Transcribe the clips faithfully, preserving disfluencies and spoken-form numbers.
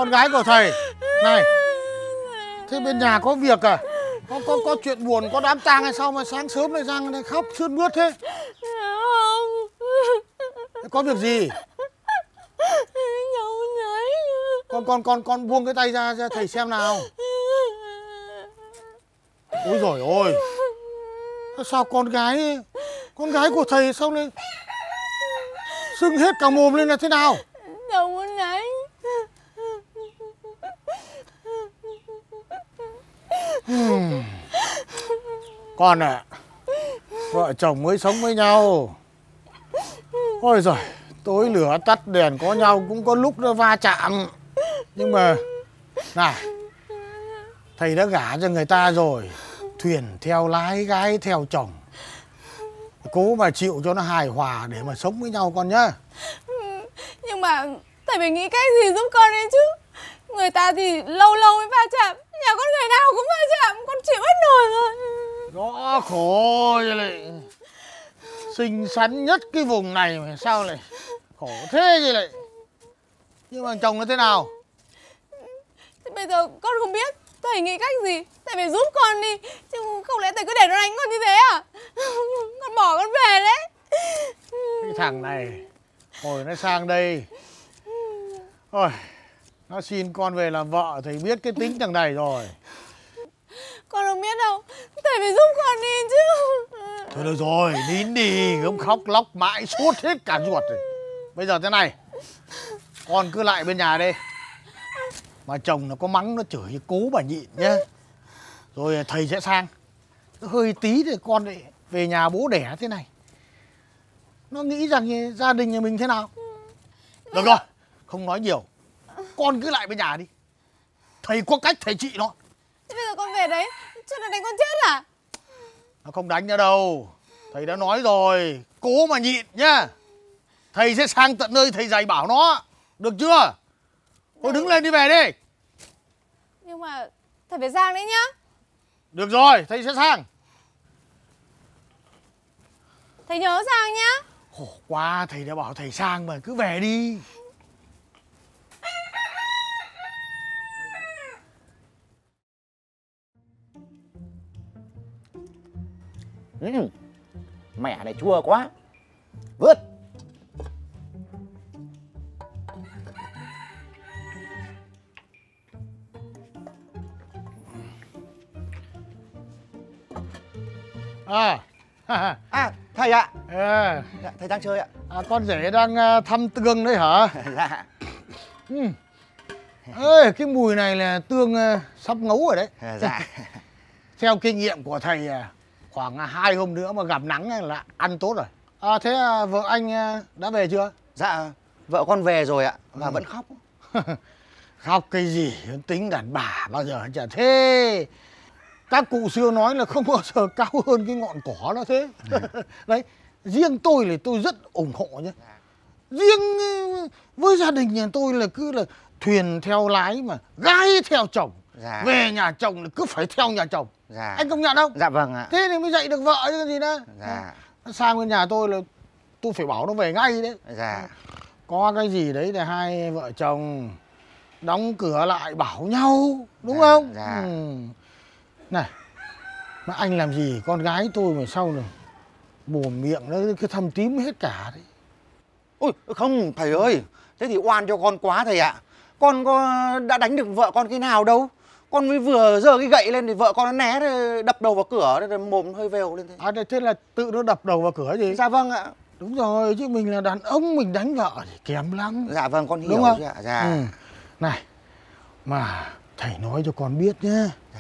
con gái của thầy. Này, thế bên nhà có việc à? Có có có chuyện buồn, có đám tang hay sao mà sáng sớm lại ra đây khóc sướt mướt thế? Không. Thế có việc gì? Cháu nhảy. Con con con con buông cái tay ra cho thầy xem nào. Ôi giời ơi. Sao con gái con gái của thầy sao lại sưng hết cả mồm lên là thế nào? Cháu muốn nhảy. Hmm. Con ạ, à, vợ chồng mới sống với nhau. Ôi giời, tối lửa tắt đèn có nhau cũng có lúc nó va chạm. Nhưng mà này, thầy đã gả cho người ta rồi, thuyền theo lái, gái theo chồng. Cố mà chịu cho nó hài hòa để mà sống với nhau con nhá. Nhưng mà thầy phải nghĩ cách gì giúp con đấy chứ. Người ta thì lâu lâu mới va chạm, nhà con người nào cũng va chạm, con chịu hết nổi rồi. Đó khổ vậy lại. Xinh xắn nhất cái vùng này mà sao lại khổ thế vậy lại. Nhưng mà chồng nó thế nào? Thế bây giờ con không biết, thầy nghĩ cách gì. Thầy phải giúp con đi, chứ không lẽ thầy cứ để nó đánh con như thế à? Con bỏ con về đấy. Cái thằng này hồi nó sang đây ôi, nó xin con về làm vợ, thầy biết cái tính thằng này rồi. Con không biết đâu, thầy phải giúp con đi chứ. Thôi được rồi, nín đi, không khóc lóc mãi suốt hết cả ruột rồi. Bây giờ thế này, con cứ lại bên nhà đi. Mà chồng nó có mắng nó chửi cố bà nhịn nhá. Rồi thầy sẽ sang. Hơi tí thì con lại về nhà bố đẻ thế này. Nó nghĩ rằng gia đình nhà mình thế nào. Được rồi, không nói nhiều. Con cứ lại bên nhà đi. Thầy có cách thầy trị nó. Thế bây giờ con về đấy, cho nó đánh con chết à? Nó không đánh nữa đâu. Thầy đã nói rồi, cố mà nhịn nhá. Thầy sẽ sang tận nơi thầy dạy bảo nó. Được chưa? Thôi đứng lên đi về đi. Nhưng mà thầy phải sang đấy nhá. Được rồi, thầy sẽ sang. Thầy nhớ sang nhá. Khổ quá, thầy đã bảo thầy sang mà, cứ về đi. Ừ. Mẹ này chua quá. Vứt. À, À, thầy ạ. à, Dạ, thầy đang chơi ạ. à con rể đang uh, thăm tương đấy hả? Dạ. Ừ. Ê, cái mùi này là tương uh, sắp ngấu rồi đấy. Dạ. Theo kinh nghiệm của thầy, uh, khoảng hai hôm nữa mà gặp nắng là ăn tốt rồi. À, thế uh, vợ anh uh, đã về chưa? Dạ, vợ con về rồi ạ. Và Ừ. vẫn khóc. Khóc cái gì, tính đàn bà bao giờ chả thế. Các cụ xưa nói là không bao giờ cao hơn cái ngọn cỏ nó thế. Đấy, riêng tôi là tôi rất ủng hộ nhé. Riêng với gia đình nhà tôi là cứ là thuyền theo lái mà gái theo chồng. Dạ. Về nhà chồng là cứ phải theo nhà chồng. Dạ. Anh công nhận không? Dạ vâng ạ. Thế thì mới dạy được vợ chứ cái gì đó. Dạ. Sang bên nhà tôi là tôi phải bảo nó về ngay đấy. Dạ. Có cái gì đấy là hai vợ chồng đóng cửa lại bảo nhau, đúng Dạ, không? dạ. Ừ. Này, mà anh làm gì con gái tôi mà sau này mồm miệng nó cứ thâm tím hết cả đấy. Ôi không thầy ơi, thế thì oan cho con quá thầy ạ. Con có đã đánh được vợ con cái nào đâu. Con mới vừa giơ cái gậy lên thì vợ con nó né đập đầu vào cửa, rồi mồm hơi vèo lên thế. À thế là tự nó đập đầu vào cửa gì? Dạ vâng ạ. Đúng rồi, chứ mình là đàn ông mình đánh vợ thì kém lắm. Dạ vâng, con hiểu. Đúng không? Dạ. Dạ. Ừ. Này, mà thầy nói cho con biết nhé. Dạ.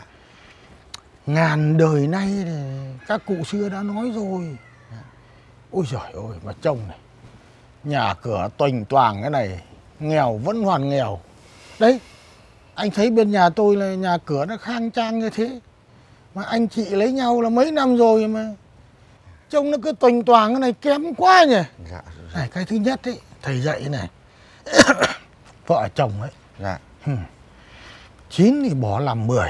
Ngàn đời nay thì các cụ xưa đã nói rồi. Dạ. Ôi giời ơi, mà trông này, nhà cửa toành toàng cái này, nghèo vẫn hoàn nghèo. Đấy, anh thấy bên nhà tôi là nhà cửa nó khang trang như thế. Mà anh chị lấy nhau là mấy năm rồi mà trông nó cứ toành toàng cái này kém quá nhỉ. Dạ. Này, cái thứ nhất ấy, thầy dạy này. Vợ chồng ấy. Dạ. Chín thì bỏ làm mười.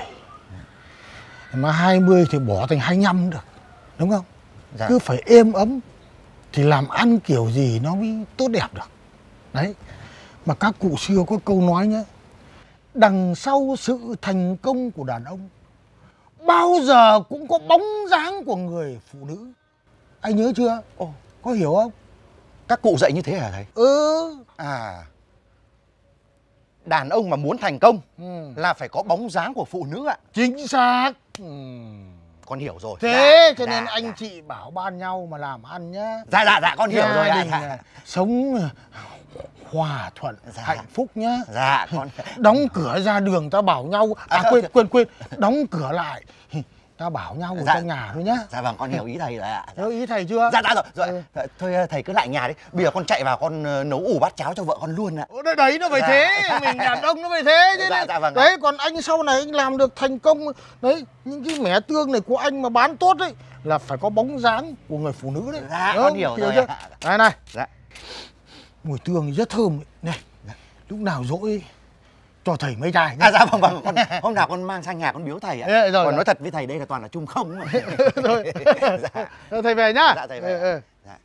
Mà hai mươi thì bỏ thành hai mươi lăm được. Đúng không? Dạ. Cứ phải êm ấm thì làm ăn kiểu gì nó mới tốt đẹp được. Đấy. Mà các cụ xưa có câu nói nhá. đằng sau sự thành công của đàn ông bao giờ cũng có bóng dáng của người phụ nữ. Anh nhớ chưa? Ồ, có hiểu không? các cụ dạy như thế hả thầy? Ừ. À, đàn ông mà muốn thành công ừ. là phải có bóng dáng của phụ nữ ạ. Chính xác. ừ. Con hiểu rồi. Thế dạ, cho nên dạ, anh dạ. chị bảo ban nhau mà làm ăn nhá. Dạ dạ dạ con hiểu rồi ạ. Gia đình Dạ. sống hòa thuận, Dạ. hạnh phúc nhá. Dạ con. Đóng cửa ra đường ta bảo nhau. À À, quên quên quên, đóng cửa lại ta bảo nhau ở Dạ. trong nhà thôi nhá. Dạ vâng, con hiểu ý thầy rồi ạ. Hiểu ý thầy chưa? Dạ dạ rồi. Rồi. Ừ. Thôi thầy cứ lại nhà đi. Bây giờ con chạy vào con ờ, nấu ủ bát cháo cho vợ con luôn ạ. Ủa, đấy, đấy nó phải Dạ. thế, mình đàn ông nó phải thế chứ. Dạ, dạ vâng ạ. Đấy, còn anh sau này anh làm được thành công đấy, những cái mẻ tương này của anh mà bán tốt đấy là phải có bóng dáng của người phụ nữ đấy. Dạ, Đúng con không? hiểu Hiểu rồi chưa? ạ. Này này, Dạ. mùi tương rất thơm ấy. Này, lúc nào dỗi cho thầy mấy chai nhá. À dạ vâng vâng, con, hôm nào con mang sang nhà con biếu thầy ạ. Thế rồi, Còn rồi. nói thật với thầy đây là toàn là chung không mà. Thôi. Dạ. Thôi thầy về nhá. Dạ thầy về. Ừ, ừ. Dạ.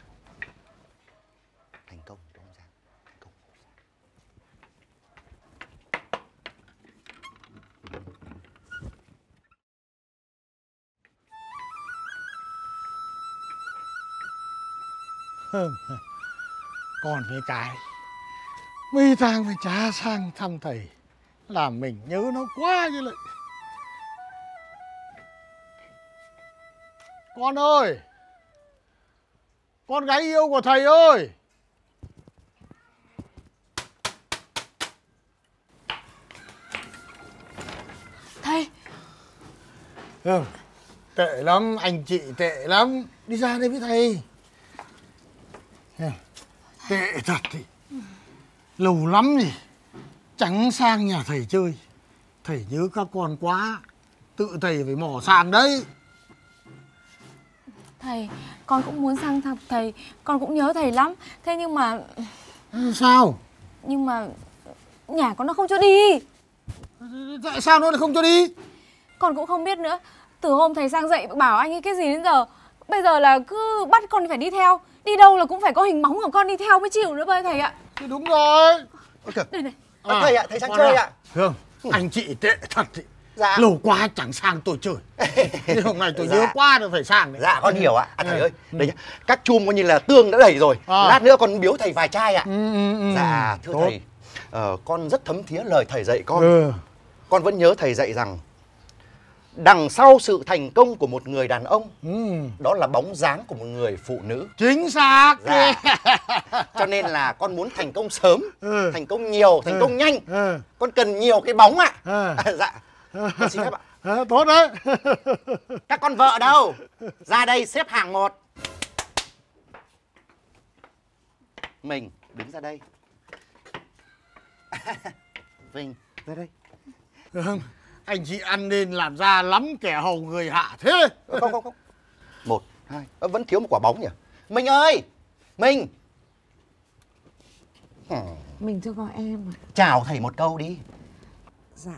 Thành công, bóng dáng, thành công. Hơn. Còn với cái mấy tháng phải trả sang thăm thầy, làm mình nhớ nó quá như lại. Con ơi, con gái yêu của thầy ơi. Thầy. Ừ, tệ lắm, anh chị tệ lắm. Đi ra đây với thầy. Tệ thật thì lâu lắm gì chẳng sang nhà thầy chơi. Thầy nhớ các con quá, tự thầy phải mò sang đấy. Thầy, con cũng muốn sang thăm thầy, con cũng nhớ thầy lắm. Thế nhưng mà... Sao? Nhưng mà nhà con nó không cho đi. Tại sao nó lại không cho đi? Con cũng không biết nữa. Từ hôm thầy sang dạy bảo anh ấy cái gì đến giờ, bây giờ là cứ bắt con phải đi theo. Đi đâu là cũng phải có hình bóng của con đi theo mới chịu nữa bây thầy ạ. Thì đúng rồi. Đây này. À, thầy ạ, thầy sang chơi ạ. Hương, anh chị tệ thật thì. Dạ. Lâu quá chẳng sang tôi chơi. Nhưng hôm nay tôi Dạ. nhớ quá tôi phải sang đấy. Dạ con hiểu ạ. À, thầy Ừ. ơi, đây nhá. Các chum coi như là tương đã đầy rồi. À. Lát nữa con biếu thầy vài chai ạ. Ừ, ừ, ừ. Dạ thưa Tốt. thầy, ờ, con rất thấm thía lời thầy dạy con. Ừ. Con vẫn nhớ thầy dạy rằng đằng sau sự thành công của một người đàn ông, Ừ. đó là bóng dáng của một người phụ nữ. Chính xác. Dạ. Cho nên là con muốn thành công sớm, Ừ. thành công nhiều, thành Ừ. công nhanh. Ừ. Con cần nhiều cái bóng ạ. Ừ. À, dạ. Con xin phép ạ. À, tốt đấy. Các con vợ đâu? Ra đây xếp hàng một. Mình đứng ra đây. Vinh ra đây. Hương, anh chị ăn nên làm ra lắm kẻ hầu người hạ thế. Không không không. Một, hai. Ơ, vẫn thiếu một quả bóng nhỉ? Mình ơi! Mình! Hmm. Mình cho gọi em à? Chào thầy một câu đi. Dạ,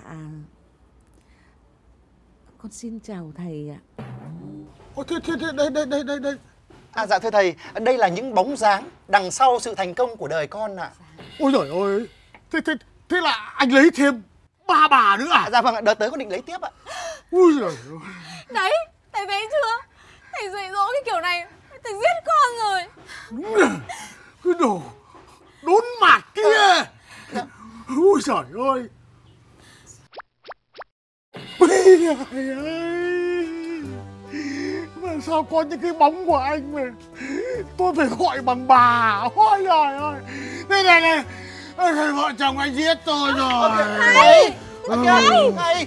con xin chào thầy ạ. Ôi, thế, thế, thế, đây, đây, đây, đây, đây. À dạ thưa thầy, đây là những bóng dáng đằng sau sự thành công của đời con ạ. Ôi giời ơi, thế, thế, thế là anh lấy thêm ba bà nữa à? À, dạ vâng ạ, đợt tới con định lấy tiếp ạ. Ui giời ơi. Đấy, thầy thấy chưa? Thầy dạy dỗ cái kiểu này, thầy giết con rồi. Đúng là cái đồ đốn mặt kia. Ui giời ơi. Bây ơi. Mà sao có những cái bóng của anh mà tôi phải gọi bằng bà. Ôi giời ơi. Đây này này, thầy vợ chồng anh giết tôi rồi. Thầy! Thầy! Thầy!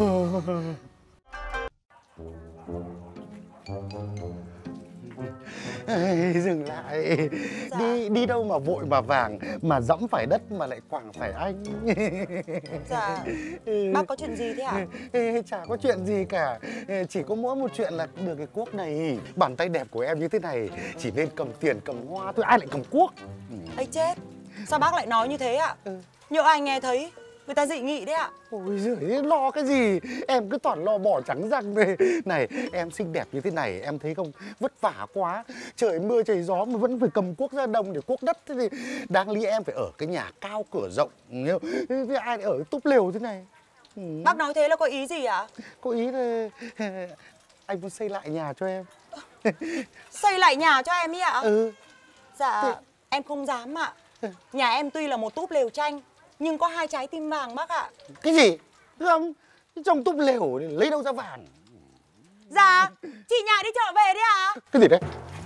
Ê, dừng lại. Dạ. Đi đi đâu mà vội mà vàng, mà dẫm phải đất mà lại quẳng phải anh. Dạ, bác có chuyện gì thế ạ? Ê, chả có chuyện gì cả. Ê, chỉ có mỗi một chuyện là được cái cuốc này. Bàn tay đẹp của em như thế này, chỉ nên cầm tiền cầm hoa thôi, ai lại cầm cuốc. Ây chết, sao bác lại nói như thế ạ? Ừ. Nhỡ ai nghe thấy, người ta dị nghị đấy ạ. Ôi giời, lo cái gì? Em cứ toàn lo bỏ trắng răng đây. Này, em xinh đẹp như thế này, em thấy không? Vất vả quá. Trời mưa trời gió mà vẫn phải cầm cuốc ra đồng để cuốc đất. Thế thì đáng lý em phải ở cái nhà cao cửa rộng. Thế ai lại ở túp lều thế này? Ừ. Bác nói thế là có ý gì ạ? Có ý là anh muốn xây lại nhà cho em. Xây lại nhà cho em ý ạ? Ừ. Dạ, Thế... em không dám ạ. Nhà em tuy là một túp lều tranh, nhưng có hai trái tim vàng bác ạ. Cái gì? Không, trong túp lều lấy đâu ra vàng? Dạ, chị nhà đi chợ về đi ạ. Cái gì đấy?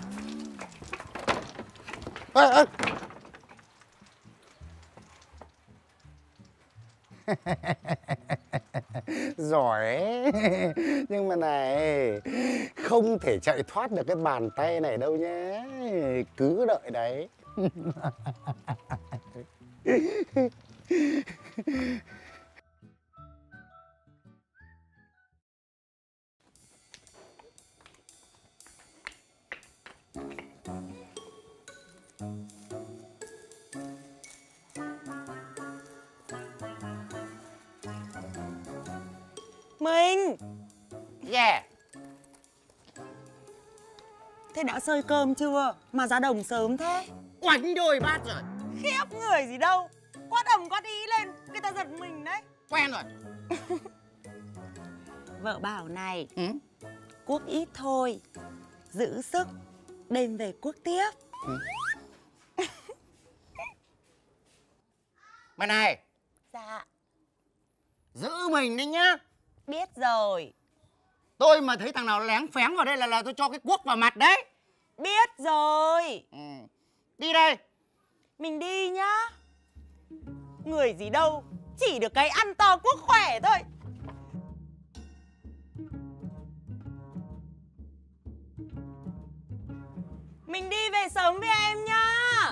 À, à. Giỏi. Nhưng mà này, không thể chạy thoát được cái bàn tay này đâu nhé. Cứ đợi đấy. Mình. Yeah. Thế đã xơi cơm chưa? Mà ra đồng sớm thế. Oánh đôi bát rồi. Khiếp người gì đâu. Quát ầm quát ý lên, người ta giật mình đấy. Quen rồi. Vợ bảo này, Ừ? cuốc ít thôi, giữ sức, đêm về cuốc tiếp. Ừ. Mà này, Dạ, giữ mình đấy nhá. biết rồi. Tôi mà thấy thằng nào lén phén vào đây là là tôi cho cái cuốc vào mặt đấy. Biết rồi. Ừ. Đi đây. Mình đi nhá. Người gì đâu, chỉ được cái ăn to cuốc khỏe thôi. Mình đi về sớm với em nhá.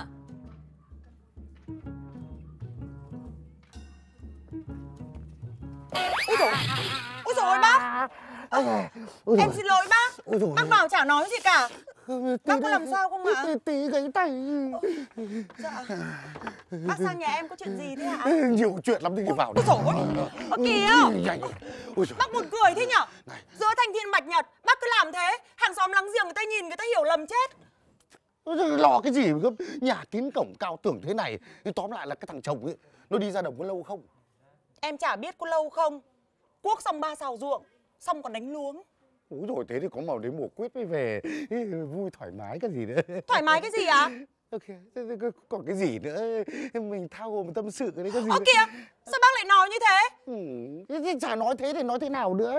Úi dồi, úi dồi bác. À, em xin lỗi bác. Bác vào chả nói gì cả. Bác có làm sao không ạ? Tí, tí cái tay. Dạ. Bác sang nhà em có chuyện gì thế ạ? Nhiều chuyện lắm thì vào Ôi đây. dồi ôi, ơ kìa. Ôi giời. Bác buồn cười thế nhở? Giữa thanh thiên bạch nhật, bác cứ làm thế, hàng xóm láng giềng người ta nhìn người ta hiểu lầm chết. Lo cái gì mà gấp, nhà kín cổng cao tường thế này. Tóm lại là cái thằng chồng ấy, nó đi ra đồng có lâu không? Em chả biết có lâu không. Cuốc xong ba xào ruộng, xong còn đánh luống. Úi rồi thế thì có màu đến mùa quyết mới về. Vui thoải mái cái gì nữa. Thoải mái cái gì ạ? Ok, còn cái gì nữa. Mình thao gồm tâm sự đấy cái gì. Ơ kìa, sao bác lại nói như thế? Ừ, chả nói thế thì nói thế nào nữa.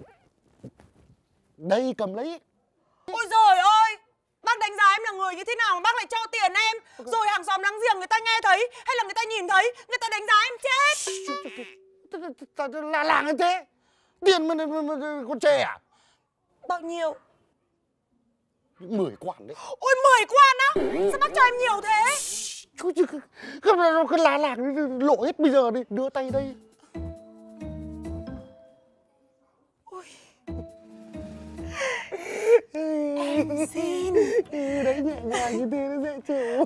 Đây cầm lấy. Ôi giời ơi, bác đánh giá em là người như thế nào mà bác lại cho tiền em? Rồi hàng xóm láng giềng người ta nghe thấy hay là người ta nhìn thấy, người ta đánh giá em chết. Là làng như thế. Tiền mà, mà, mà con chê à? Bao nhiêu? Mười quan đấy. Ôi mười quan á? Sao bác cho em nhiều thế? Cái lá làng lộ hết bây giờ đi. Đưa tay đây. Ôi. Em xin. Đấy nhẹ nhàng như thế nó dễ chịu.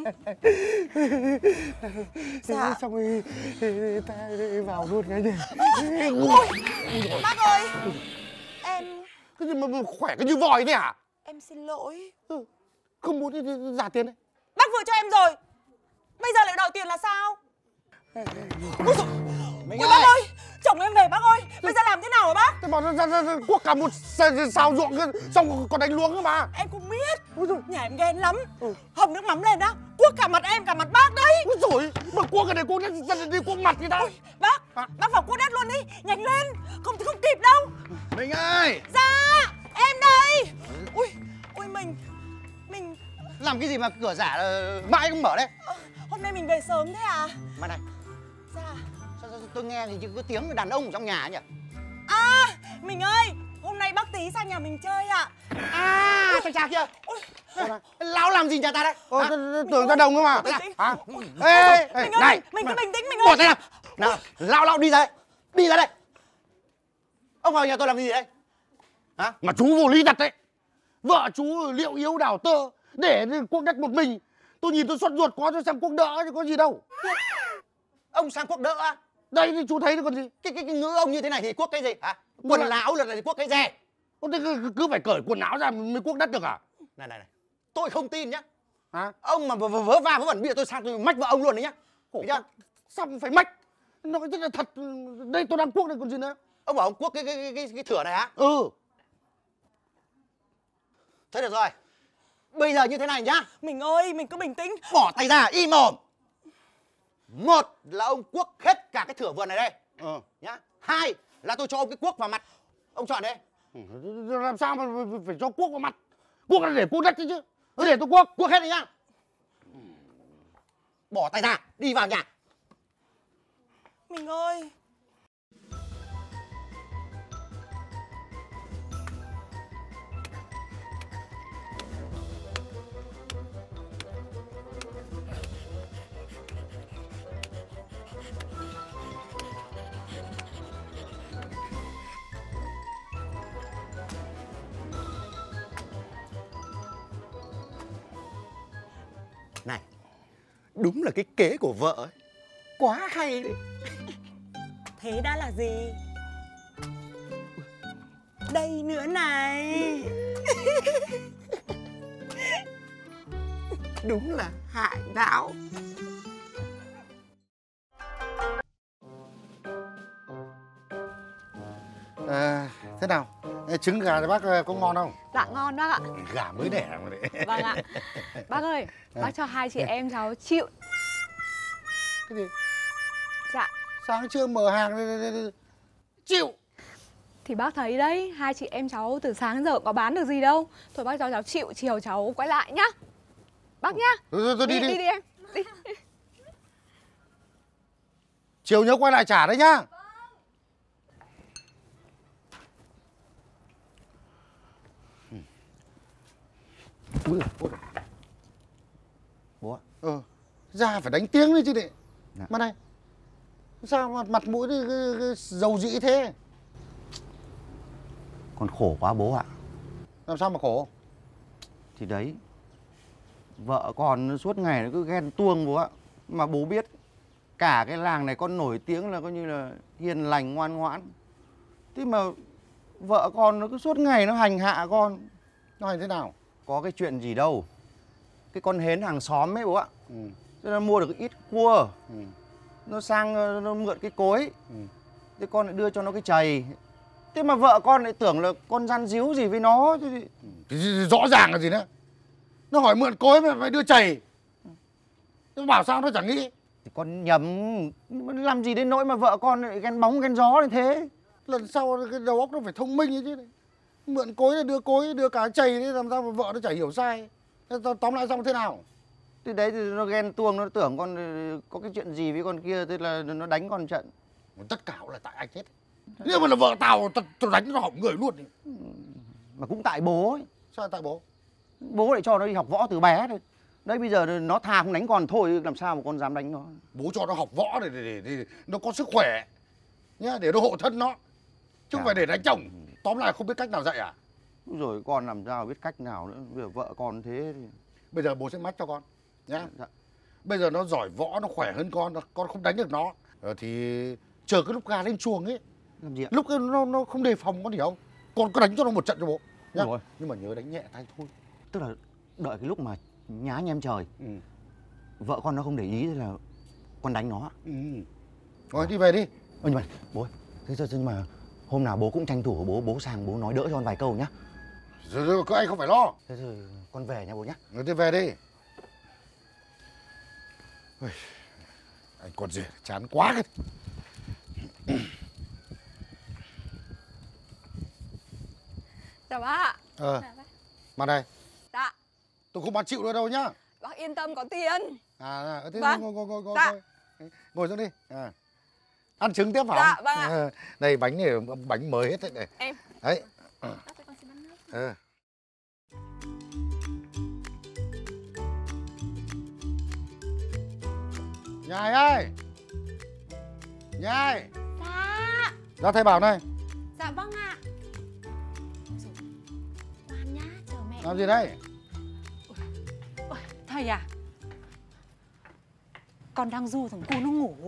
Dạ. Xong rồi ta vào luôn cái gì. Ôi, bác ơi. Em... Cái gì mà khỏe cái như vòi thế hả? Em xin lỗi. Ừ. Không muốn trả tiền đấy. Bác vừa cho em rồi, bây giờ lại đòi tiền là sao? Ôi dồi, ôi bác ơi, chồng em về bác ơi. Bây giờ làm thế nào hả bác? Thế bảo ra, ra, ra cuốc cả một xào ruộng xong còn đánh luống cơ mà. Em cũng biết. Nhà em ghen lắm. Ừ. Hầm nước mắm lên đó, cuốc cả mặt em cả mặt bác đấy. Úi dồi, mà cuốc cái này cuốc đất đi cuốc mặt người ta. Ôi, bác, à. Bác vào cuốc đất luôn đi, nhanh lên. Không thì không kịp đâu. Mình ơi. Dạ, em đây. Ui, ui mình, mình... Làm cái gì mà cửa giả là mãi không mở đấy? À, hôm nay mình về sớm thế à? Mà này. Dạ. Sao, sao tôi nghe thì có tiếng đàn ông trong nhà nhỉ? À, mình ơi, hôm nay bác tí sang nhà mình chơi ạ. À, thằng cha kia. Ôi, lão làm gì nhà ta đấy? Ôi, tưởng ra đồng cơ mà. Hả? Ê, ê, mình ơi, này, mình cứ bình tĩnh mình ơi. bỏ tay nào. Nào, lão lão đi ra đây. Đi ra đây. Ông vào nhà tôi làm gì đấy? Hả? Mà chú vô lý thật đấy. Vợ chú liệu yếu đảo tơ để cuốc đất một mình. Tôi nhìn tôi xót ruột quá, tôi sang cuốc đỡ chứ có gì đâu. Ông sang cuốc đỡ á? Đây thì chú thấy nó còn gì. Cái, cái, cái ngữ ông như thế này thì quốc cái gì hả? Quần áo là thì quốc cái gì? Ô, thế cứ, cứ phải cởi quần áo ra mới cuốc đất được à? Này này này, tôi không tin nhá. Hả? Ông mà vớ vớ va vớ vẩn bây giờ tôi sang tôi mách vợ ông luôn đấy nhá. Khổ chưa? Sao phải mách? Nó rất là thật. Đây tôi đang cuốc đây còn gì nữa. Ông bảo ông quốc cái cái cái cái, cái thửa này hả? Ừ. Thế được rồi. Bây giờ như thế này nhá. Mình ơi, mình cứ bình tĩnh. Bỏ tay ra, im mồm. Một là ông quốc hết cả cái thửa vườn này đây. Ờ. Nhá. Hai là tôi cho ông cái cuốc vào mặt. Ông chọn đây. Làm sao mà phải cho cuốc vào mặt? Cuốc là để cuốc đất chứ chứ. Cứ để tôi cuốc. Cuốc hết đi nhá. Bỏ tay ra, đi vào nhà. Mình ơi. Này, đúng là cái kế của vợ ấy. Quá hay đấy. Thế đã là gì? Đây nữa này. Đúng là hại não. À, thế nào? Trứng gà thì bác có ngon không? Dạ ngon bác ạ. Gà mới đẻ mà đấy. Vâng ạ. Bác ơi, bác cho hai chị em cháu chịu. Cái gì? Dạ. Sáng trưa mở hàng chịu. Thì bác thấy đấy, hai chị em cháu từ sáng đến giờ có bán được gì đâu. Thôi bác cho cháu chịu, chiều cháu quay lại nhá. Bác nhá. Thôi, thôi, đi, đi, đi. đi đi em. Đi. Chiều nhớ quay lại trả đấy nhá. Ui, ui. Bố ạ. Ờ, ra phải đánh tiếng đi chứ đệ. Dạ. Mà này, sao mặt, mặt mũi cái, cái, cái dầu dĩ thế? Con khổ quá bố ạ. Làm sao mà khổ? Thì đấy, vợ con suốt ngày nó cứ ghen tuông bố ạ. Mà bố biết, cả cái làng này con nổi tiếng là coi như là hiền lành ngoan ngoãn. Thế mà vợ con nó cứ suốt ngày nó hành hạ con. Nó hành thế nào? Có cái chuyện gì đâu. Cái con hến hàng xóm ấy bố ạ. Ừ. Thế nó mua được ít cua. Ừ. Nó sang nó mượn cái cối. Ừ. Thế con lại đưa cho nó cái chày. Thế mà vợ con lại tưởng là con gian díu gì với nó. Thế thì... Thì rõ ràng là gì nữa? Nó hỏi mượn cối mà phải đưa chày. Nó bảo sao nó chẳng nghĩ. Thì con nhầm. Làm gì đến nỗi mà vợ con lại ghen bóng ghen gió như thế. Lần sau cái đầu óc nó phải thông minh ấy chứ. Mượn cối là đưa cối, đưa cả chày đấy, làm sao mà vợ nó chả hiểu sai. Thế tóm lại xong thế nào? Thì đấy thì nó ghen tuông, nó tưởng con có cái chuyện gì với con kia. Thế là nó đánh con trận. Tất cả là tại anh hết. Nếu mà là vợ tao, tao đánh nó hỏng người luôn. Mà cũng tại bố ấy. Sao tại bố? Bố lại cho nó đi học võ từ bé thôi. Đấy bây giờ nó thà không đánh con thôi, làm sao mà con dám đánh nó. Bố cho nó học võ để, để, để, để nó có sức khỏe nhá, để nó hộ thân nó. Chứ không phải để đánh chồng. Tóm lại không biết cách nào dạy à? Rồi con làm sao biết cách nào nữa. Bây giờ vợ con thế thì... Bây giờ bố sẽ mách cho con nhá. Dạ. Bây giờ nó giỏi võ, nó khỏe hơn con, con không đánh được nó. Ờ, thì chờ cái lúc gà lên chuồng ấy. Làm gì ạ? Lúc ấy nó, nó không đề phòng, con hiểu không? Con có đánh cho nó một trận cho bố nhá. Rồi. Nhưng mà nhớ đánh nhẹ tay thôi. Tức là đợi cái lúc mà nhá nhem trời. Ừ. Vợ con nó không để ý thế là con đánh nó. Ừ. Rồi đi về đi. Ơ nhưng mà bố ơi, thế thôi nhưng mà hôm nào bố cũng tranh thủ bố bố sang bố nói đỡ cho con vài câu nhá. Rồi, rồi các anh không phải lo. Thế thôi con về nha bố nhá. Rồi đi về đi. Ui, anh còn gì chán quá cái. Chào bác ạ. Ờ, mà này, Dạ. tôi không bán chịu nữa đâu nhá. Bác yên tâm có tiền. À, thế Vâng. ngồi, ngồi, ngồi, ngồi, Dạ. ngồi. Ngồi xuống đi. À. Ăn trứng tiếp hả? Dạ, vâng ạ. À, đây bánh này bánh mới hết đấy này. Em. Đấy. Bác cho con xin bánh nước. Ừ. Nhài ơi. Nhài. Dạ. Ra thầy bảo này. Dạ vâng ạ. Ngoan nhá, chờ mẹ. Làm gì đây? Ôi, thầy à, con đang du thằng cu nó ngủ.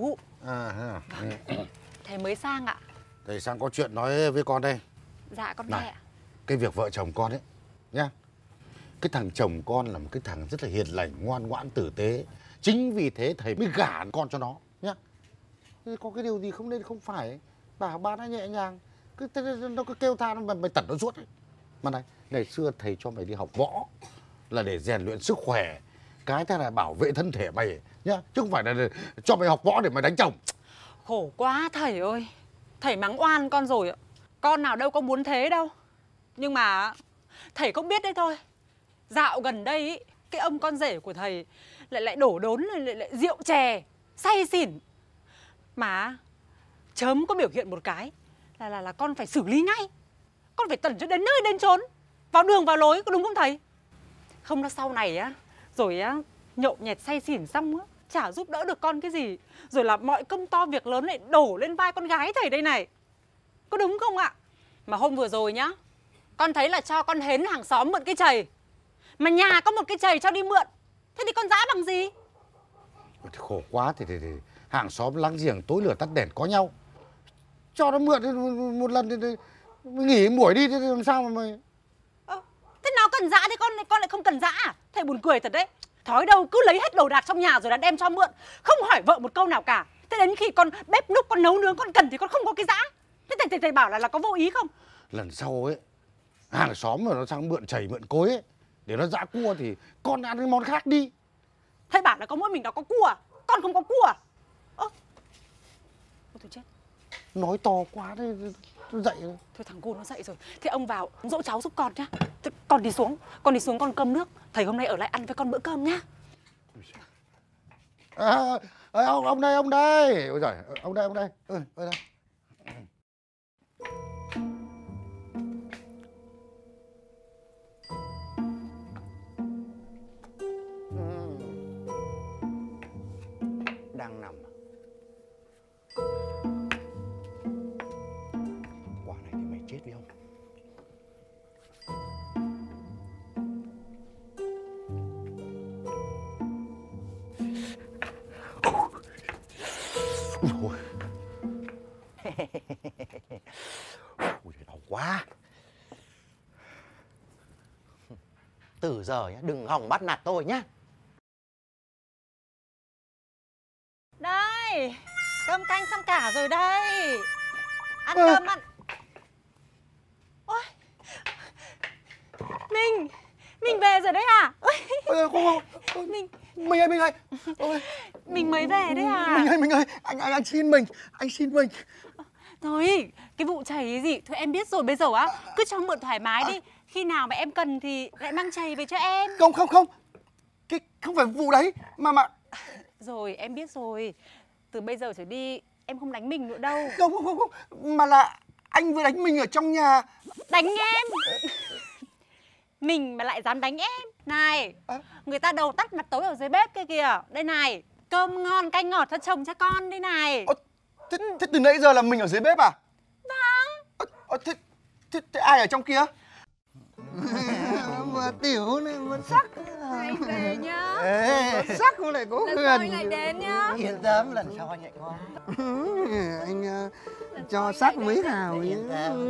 À, thế à? Ừ. Thầy mới sang ạ. Thầy sang có chuyện nói với con đây. Dạ con Này, nghe ạ. cái việc vợ chồng con ấy nhá, cái thằng chồng con là một cái thằng rất là hiền lành, ngoan ngoãn, tử tế. Chính vì thế thầy mới gả con cho nó nhá. Thế có cái điều gì không nên không phải ấy. Bảo ba nó nhẹ nhàng, cứ nó cứ kêu than mày, mày tẩn nó suốt ấy. Mà này, ngày xưa thầy cho mày đi học võ là để rèn luyện sức khỏe, cái thế là bảo vệ thân thể mày nhá, chứ không phải là cho mày học võ để mày đánh chồng. Khổ quá thầy ơi. Thầy mắng oan con rồi ạ. Con nào đâu có muốn thế đâu. Nhưng mà thầy cũng biết đấy thôi. Dạo gần đây ý, cái ông con rể của thầy lại lại đổ đốn lại, lại, lại rượu chè, say xỉn. Mà chớm có biểu hiện một cái là là là con phải xử lý ngay. Con phải tẩn cho đến nơi đến chốn, vào đường vào lối, có đúng không thầy? Không là sau này á, rồi á nhậu nhẹt say xỉn xong á, chả giúp đỡ được con cái gì. Rồi là mọi công to việc lớn lại đổ lên vai con gái thầy đây này. Có đúng không ạ? Mà hôm vừa rồi nhá, con thấy là cho con hến hàng xóm mượn cái chày. Mà nhà có một cái chày cho đi mượn, thế thì con dã bằng gì? Thì khổ quá thì, thì, thì hàng xóm láng giềng tối lửa tắt đèn có nhau. Cho nó mượn một lần thì, thì nghỉ buổi đi thì làm sao mà mày. Ờ, thế nào cần dã thì con con lại không cần dã à? Thầy buồn cười thật đấy. Thói đâu cứ lấy hết đồ đạc trong nhà rồi là đem cho mượn, không hỏi vợ một câu nào cả. Thế đến khi con bếp núc, con nấu nướng, con cần thì con không có cái dã. Thế thầy, thầy, thầy bảo là là có vô ý không? Lần sau ấy, hàng xóm mà nó sang mượn chày mượn cối ấy, để nó dã cua thì con ăn cái món khác đi. Thầy bảo là có mỗi mình nó có cua à? Con không có cua à? Ơ, ôi thôi chết. Nói to quá đấy, dậy. Thôi thằng cu nó dậy rồi. Thế ông vào dỗ cháu giúp con nhá. Thế con đi xuống, con đi xuống con cơm nước. Thầy hôm nay ở lại ăn với con bữa cơm nhá. À, à, ông ông đây ông đây. Ôi giời, ông đây ông đây. Ừ, đây. Đang nằm. Quả này thì mày chết với ông. Ôi ôi đau quá. Từ giờ nhá, đừng hòng bắt nạt tôi nhá. Đây, cơm canh xong cả rồi đây. Ăn Ơ. cơm ăn. Ôi, mình, mình về rồi đấy à? Ôi, Ôi, không không. mình, Mình ơi, mình ơi. Ôi, mình mới về đấy à? mình ơi, mình ơi, anh anh anh xin mình, anh xin mình. Thôi, cái vụ chày ấy gì, thôi em biết rồi, bây giờ á, cứ cho mượn thoải mái đi. Khi nào mà em cần thì lại mang chày về cho em. Không không không. Cái không phải vụ đấy mà mà Rồi, em biết rồi. Từ bây giờ trở đi, em không đánh mình nữa đâu. không không không không, mà là anh vừa đánh mình ở trong nhà. Đánh em. Mình mà lại dám đánh em. Này, À? người ta đầu tắt mặt tối ở dưới bếp kia kìa. Đây này, cơm ngon canh ngọt cho chồng cho con đây này. Ơ, thế, thế từ nãy giờ là mình ở dưới bếp à? Vâng. Ơ, ơ, thế, thế, thế ai ở trong kia? Mà tiểu này mà sắc. Anh về nhá. Ê, sắc không lại có Lần sau anh lại đến nhá. Yên tâm, lần sau anh lại qua. Anh uh, cho sắc mấy hào nhé. Yên tâm.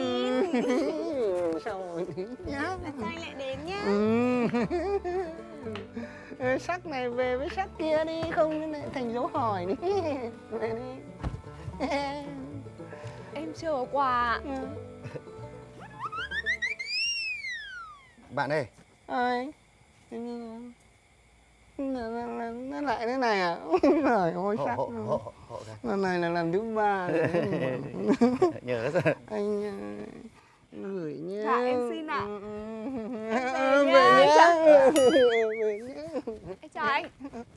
Sao nhá. Lần sau anh lại đến nhá. Ừ. Sắc này về với sắc kia đi, không lại thành dấu hỏi đi. Về đi. Em chờ quà. Bạn ơi. Ơi. Nó lại thế này à? Trời ơi, sắc. Hộ, hộ, hộ, hộ. Lần này là lần thứ ba rồi. Nhớ rồi. Anh uh, gửi nhé. Dạ, em xin ạ. Ừ, Em về về nhé. nhá. Về nhé. Em chào anh.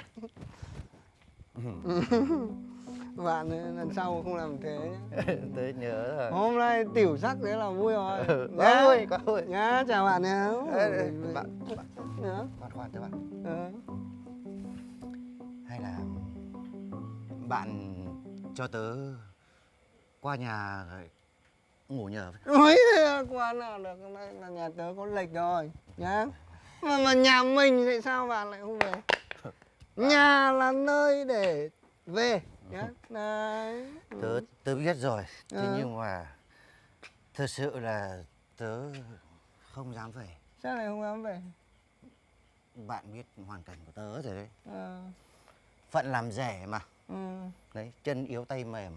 Bạn ơi, lần sau không làm thế nhé. Tôi nhớ rồi. Hôm nay tiểu sắc thế là vui rồi. Ừ, quá vui, quá vui. Nhá, chào bạn nhé. Bạn, bạn, Nhá. bạn khoan cho bạn. Ừ. Hay là bạn cho tớ qua nhà ngủ nhờ. Ôi, qua nào được, hôm nay là nhà tớ có lệch rồi. Nhá. Mà, mà nhà mình thì sao bạn lại không về? Nhà là nơi để về. Nhất đấy. Tớ, tớ biết rồi. Thế Ừ. nhưng mà thật sự là tớ không dám về. Sao lại không dám về? Bạn biết hoàn cảnh của tớ rồi đấy. Ờ. Phận làm rể mà. Ừ. Đấy, chân yếu tay mềm.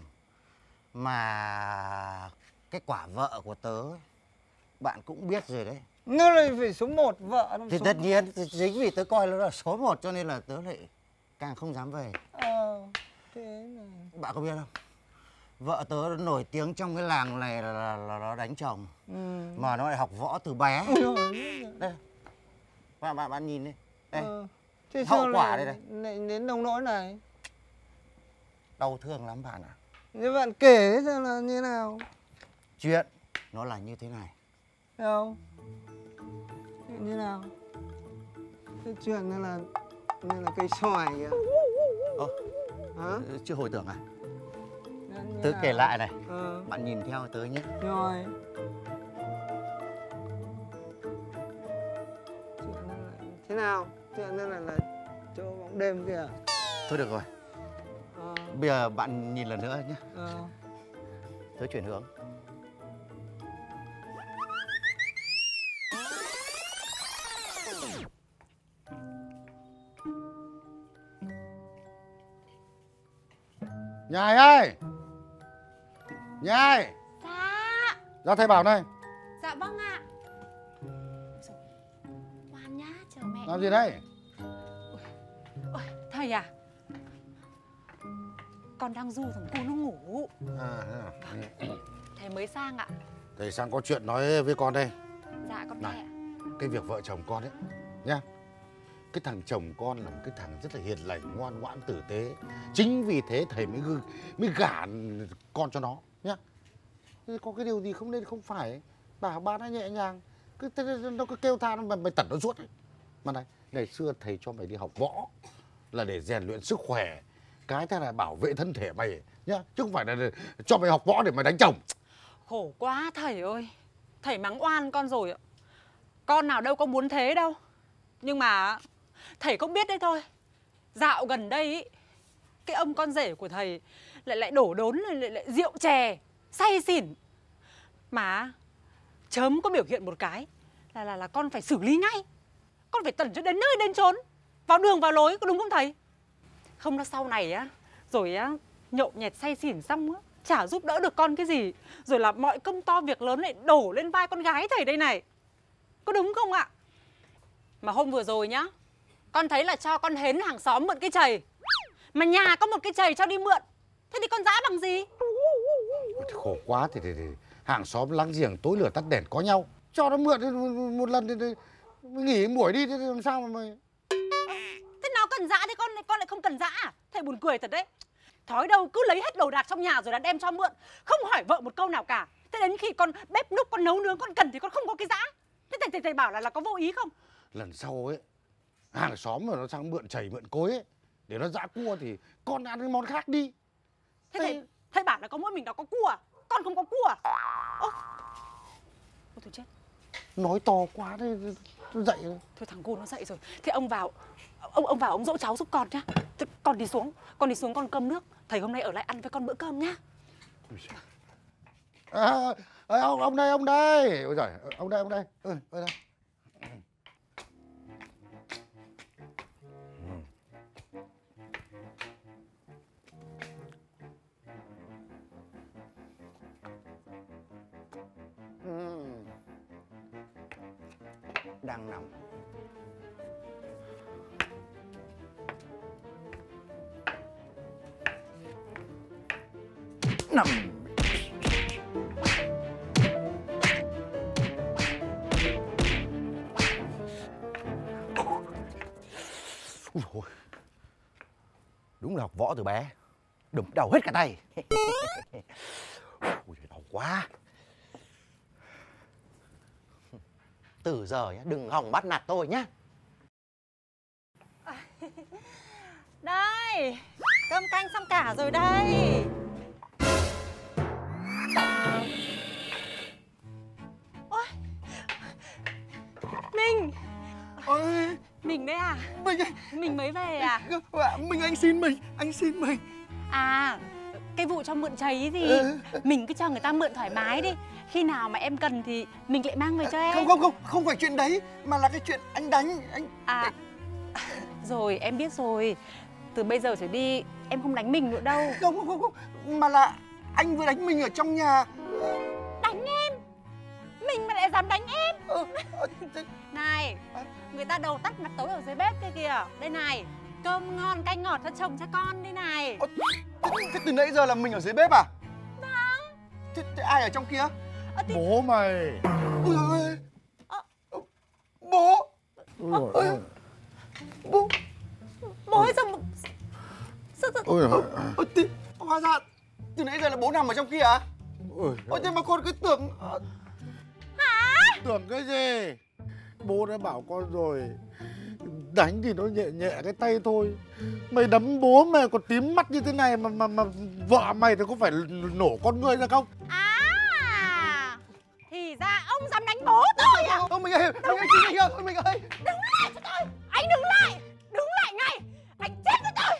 Mà cái quả vợ của tớ bạn cũng biết rồi đấy. Nó lại phải số một, vợ nó Thì số tất nhiên, chính vì tớ coi nó là số một cho nên là tớ lại càng không dám về. Ờ. Thế này. Bạn có biết không? Vợ tớ nổi tiếng trong cái làng này là, là, là nó đánh chồng. Ừ. Mà nó lại học võ từ bé. Ôi dồi ôi. Đây, bạn, bạn, bạn nhìn đi. Đây, Ờ. Thế hậu sao quả lại, đây lại đến nông nỗi này? đau thương lắm bạn ạ. Thế bạn kể xem là như nào? Chuyện nó là như thế này. Đâu? Chuyện như nào? Cái chuyện này là như là cây xoài kìa. Ơ, Hả? chưa hồi tưởng à? Như- như Tớ nào? kể lại này. Ờ. Bạn nhìn theo tớ nhé. Rồi. Chuyện này là thế nào? Chuyện này là, là chỗ bóng đêm kìa. Thôi được rồi. Ờ. Bây giờ bạn nhìn lần nữa nhé. Ờ. Tớ chuyển hướng. Nhài ơi! Nhài! Dạ. Ra thầy bảo này. Dạ vâng ạ. Rồi. Ngoan nhá, chờ mẹ. Làm gì đây? Ôi, thầy à? Con đang ru thằng cu nó ngủ. À, ừ. Thầy mới sang ạ. Thầy sang có chuyện nói với con đây. Dạ con Này. nghe ạ. Cái việc vợ chồng con ấy nhá. Cái thằng chồng con là một cái thằng rất là hiền lành, ngoan ngoãn, tử tế. Chính vì thế thầy mới gư, mới gả con cho nó nhá. Thế có cái điều gì không nên không phải ấy. Bảo ba nó nhẹ nhàng. Cứ thế- thế- nó cứ kêu than mày, mày tẩn nó suốt ấy. Mà này, ngày xưa thầy cho mày đi học võ là để rèn luyện sức khỏe. Cái thế là bảo vệ thân thể mày nhá. Chứ không phải là cho mày học võ để mày đánh chồng. Khổ quá thầy ơi. Thầy mắng oan con rồi ạ. Con nào đâu có muốn thế đâu. Nhưng mà thầy cũng biết đấy thôi. Dạo gần đây ý, cái ông con rể của thầy lại lại đổ đốn lại, lại, lại rượu chè, say xỉn. Mà chớm có biểu hiện một cái là là là con phải xử lý ngay. Con phải tẩn cho đến nơi đến chốn, vào đường vào lối, có đúng không thầy? Không là sau này á, rồi á nhậu nhẹt say xỉn xong á, chả giúp đỡ được con cái gì. Rồi là mọi công to việc lớn lại đổ lên vai con gái thầy đây này. Có đúng không ạ? Mà hôm vừa rồi nhá, con thấy là cho con hến hàng xóm mượn cái chày. Mà nhà có một cái chày cho đi mượn. Thế thì con giá bằng gì? Khổ quá thì, thì, thì hàng xóm láng giềng tối lửa tắt đèn có nhau. Cho nó mượn một, một lần thì, thì nghỉ buổi đi thì làm sao mà mày. Thế nó cần dã thì con con lại không cần dã à? Thầy buồn cười thật đấy. Thói đâu cứ lấy hết đồ đạc trong nhà rồi là đem cho mượn, không hỏi vợ một câu nào cả. Thế đến khi con bếp núc, con nấu nướng, con cần thì con không có cái dã. Thế thầy, thầy, thầy bảo là là có vô ý không? Lần sau ấy, hàng xóm mà nó sang mượn chày mượn cối ấy, để nó giã cua thì con ăn cái món khác đi. Thế thầy, thầy bảo là có mỗi mình nó có cua à? Con không có cua à? Ô, ôi thôi chết. Nói to quá đấy, nó dậy. Thôi thằng cu nó dậy rồi. Thế ông vào, ông ông vào ông dỗ cháu giúp con nhá. Thế con đi xuống, con đi xuống con cơm nước. Thầy hôm nay ở lại ăn với con bữa cơm nhá. À, à, ông, ông đây, ông đây. Ôi giời, ông đây, ông đây. Ừ, ôi đây. Đang nóng. Nằm. Ui dồi, đúng là học võ từ bé, đụng đầu hết cả tay. Ui đau quá. Từ giờ nhá, đừng hòng bắt nạt tôi nhá. Đây, cơm canh xong cả rồi đây. Ôi, Mình. Ôi, Mình đấy à? mình Mình mới về à? mình anh xin mình, anh xin mình. À, cái vụ cho mượn giày ấy thì mình cứ cho người ta mượn thoải mái đi. Khi nào mà em cần thì mình lại mang về cho em. Không không không, không phải chuyện đấy, mà là cái chuyện anh đánh anh. À, rồi em biết rồi. Từ bây giờ trở đi em không đánh mình nữa đâu. Không không không không, mà là anh vừa đánh mình ở trong nhà. Đánh em? Mình mà lại dám đánh em? Ờ, ờ, thế... Này, người ta đầu tắt mặt tối ở dưới bếp kia kìa. Đây này, cơm ngon canh ngọt cho chồng cho con đi này. Ờ, thế, thế từ nãy giờ là mình ở dưới bếp à? Vâng. Thế, thế ai ở trong kia? À, thì... Bố mày. Ôi giời ơi. À... Bố. Ôi giời ơi. Bố. Bố ơi sao... Sao... sao... Ôi giời ơi. Ôi, thì, hóa ra từ nãy giờ là bố nằm ở trong kia à? Ôi, Ôi thế mà con cứ tưởng. tưởng cái gì? Bố đã bảo con rồi, đánh thì nó nhẹ nhẹ cái tay thôi. Mày đấm bố mày còn tím mắt như thế này mà mà mà vợ mày thì có phải nổ con ngươi ra không? À, thì ra ông dám đánh bố tôi à? Ôi mình ơi, mình ơi, chị ơi, mình ơi. Đứng lại cho tôi. Anh đứng lại. Đứng lại ngay. Anh chết cho tôi.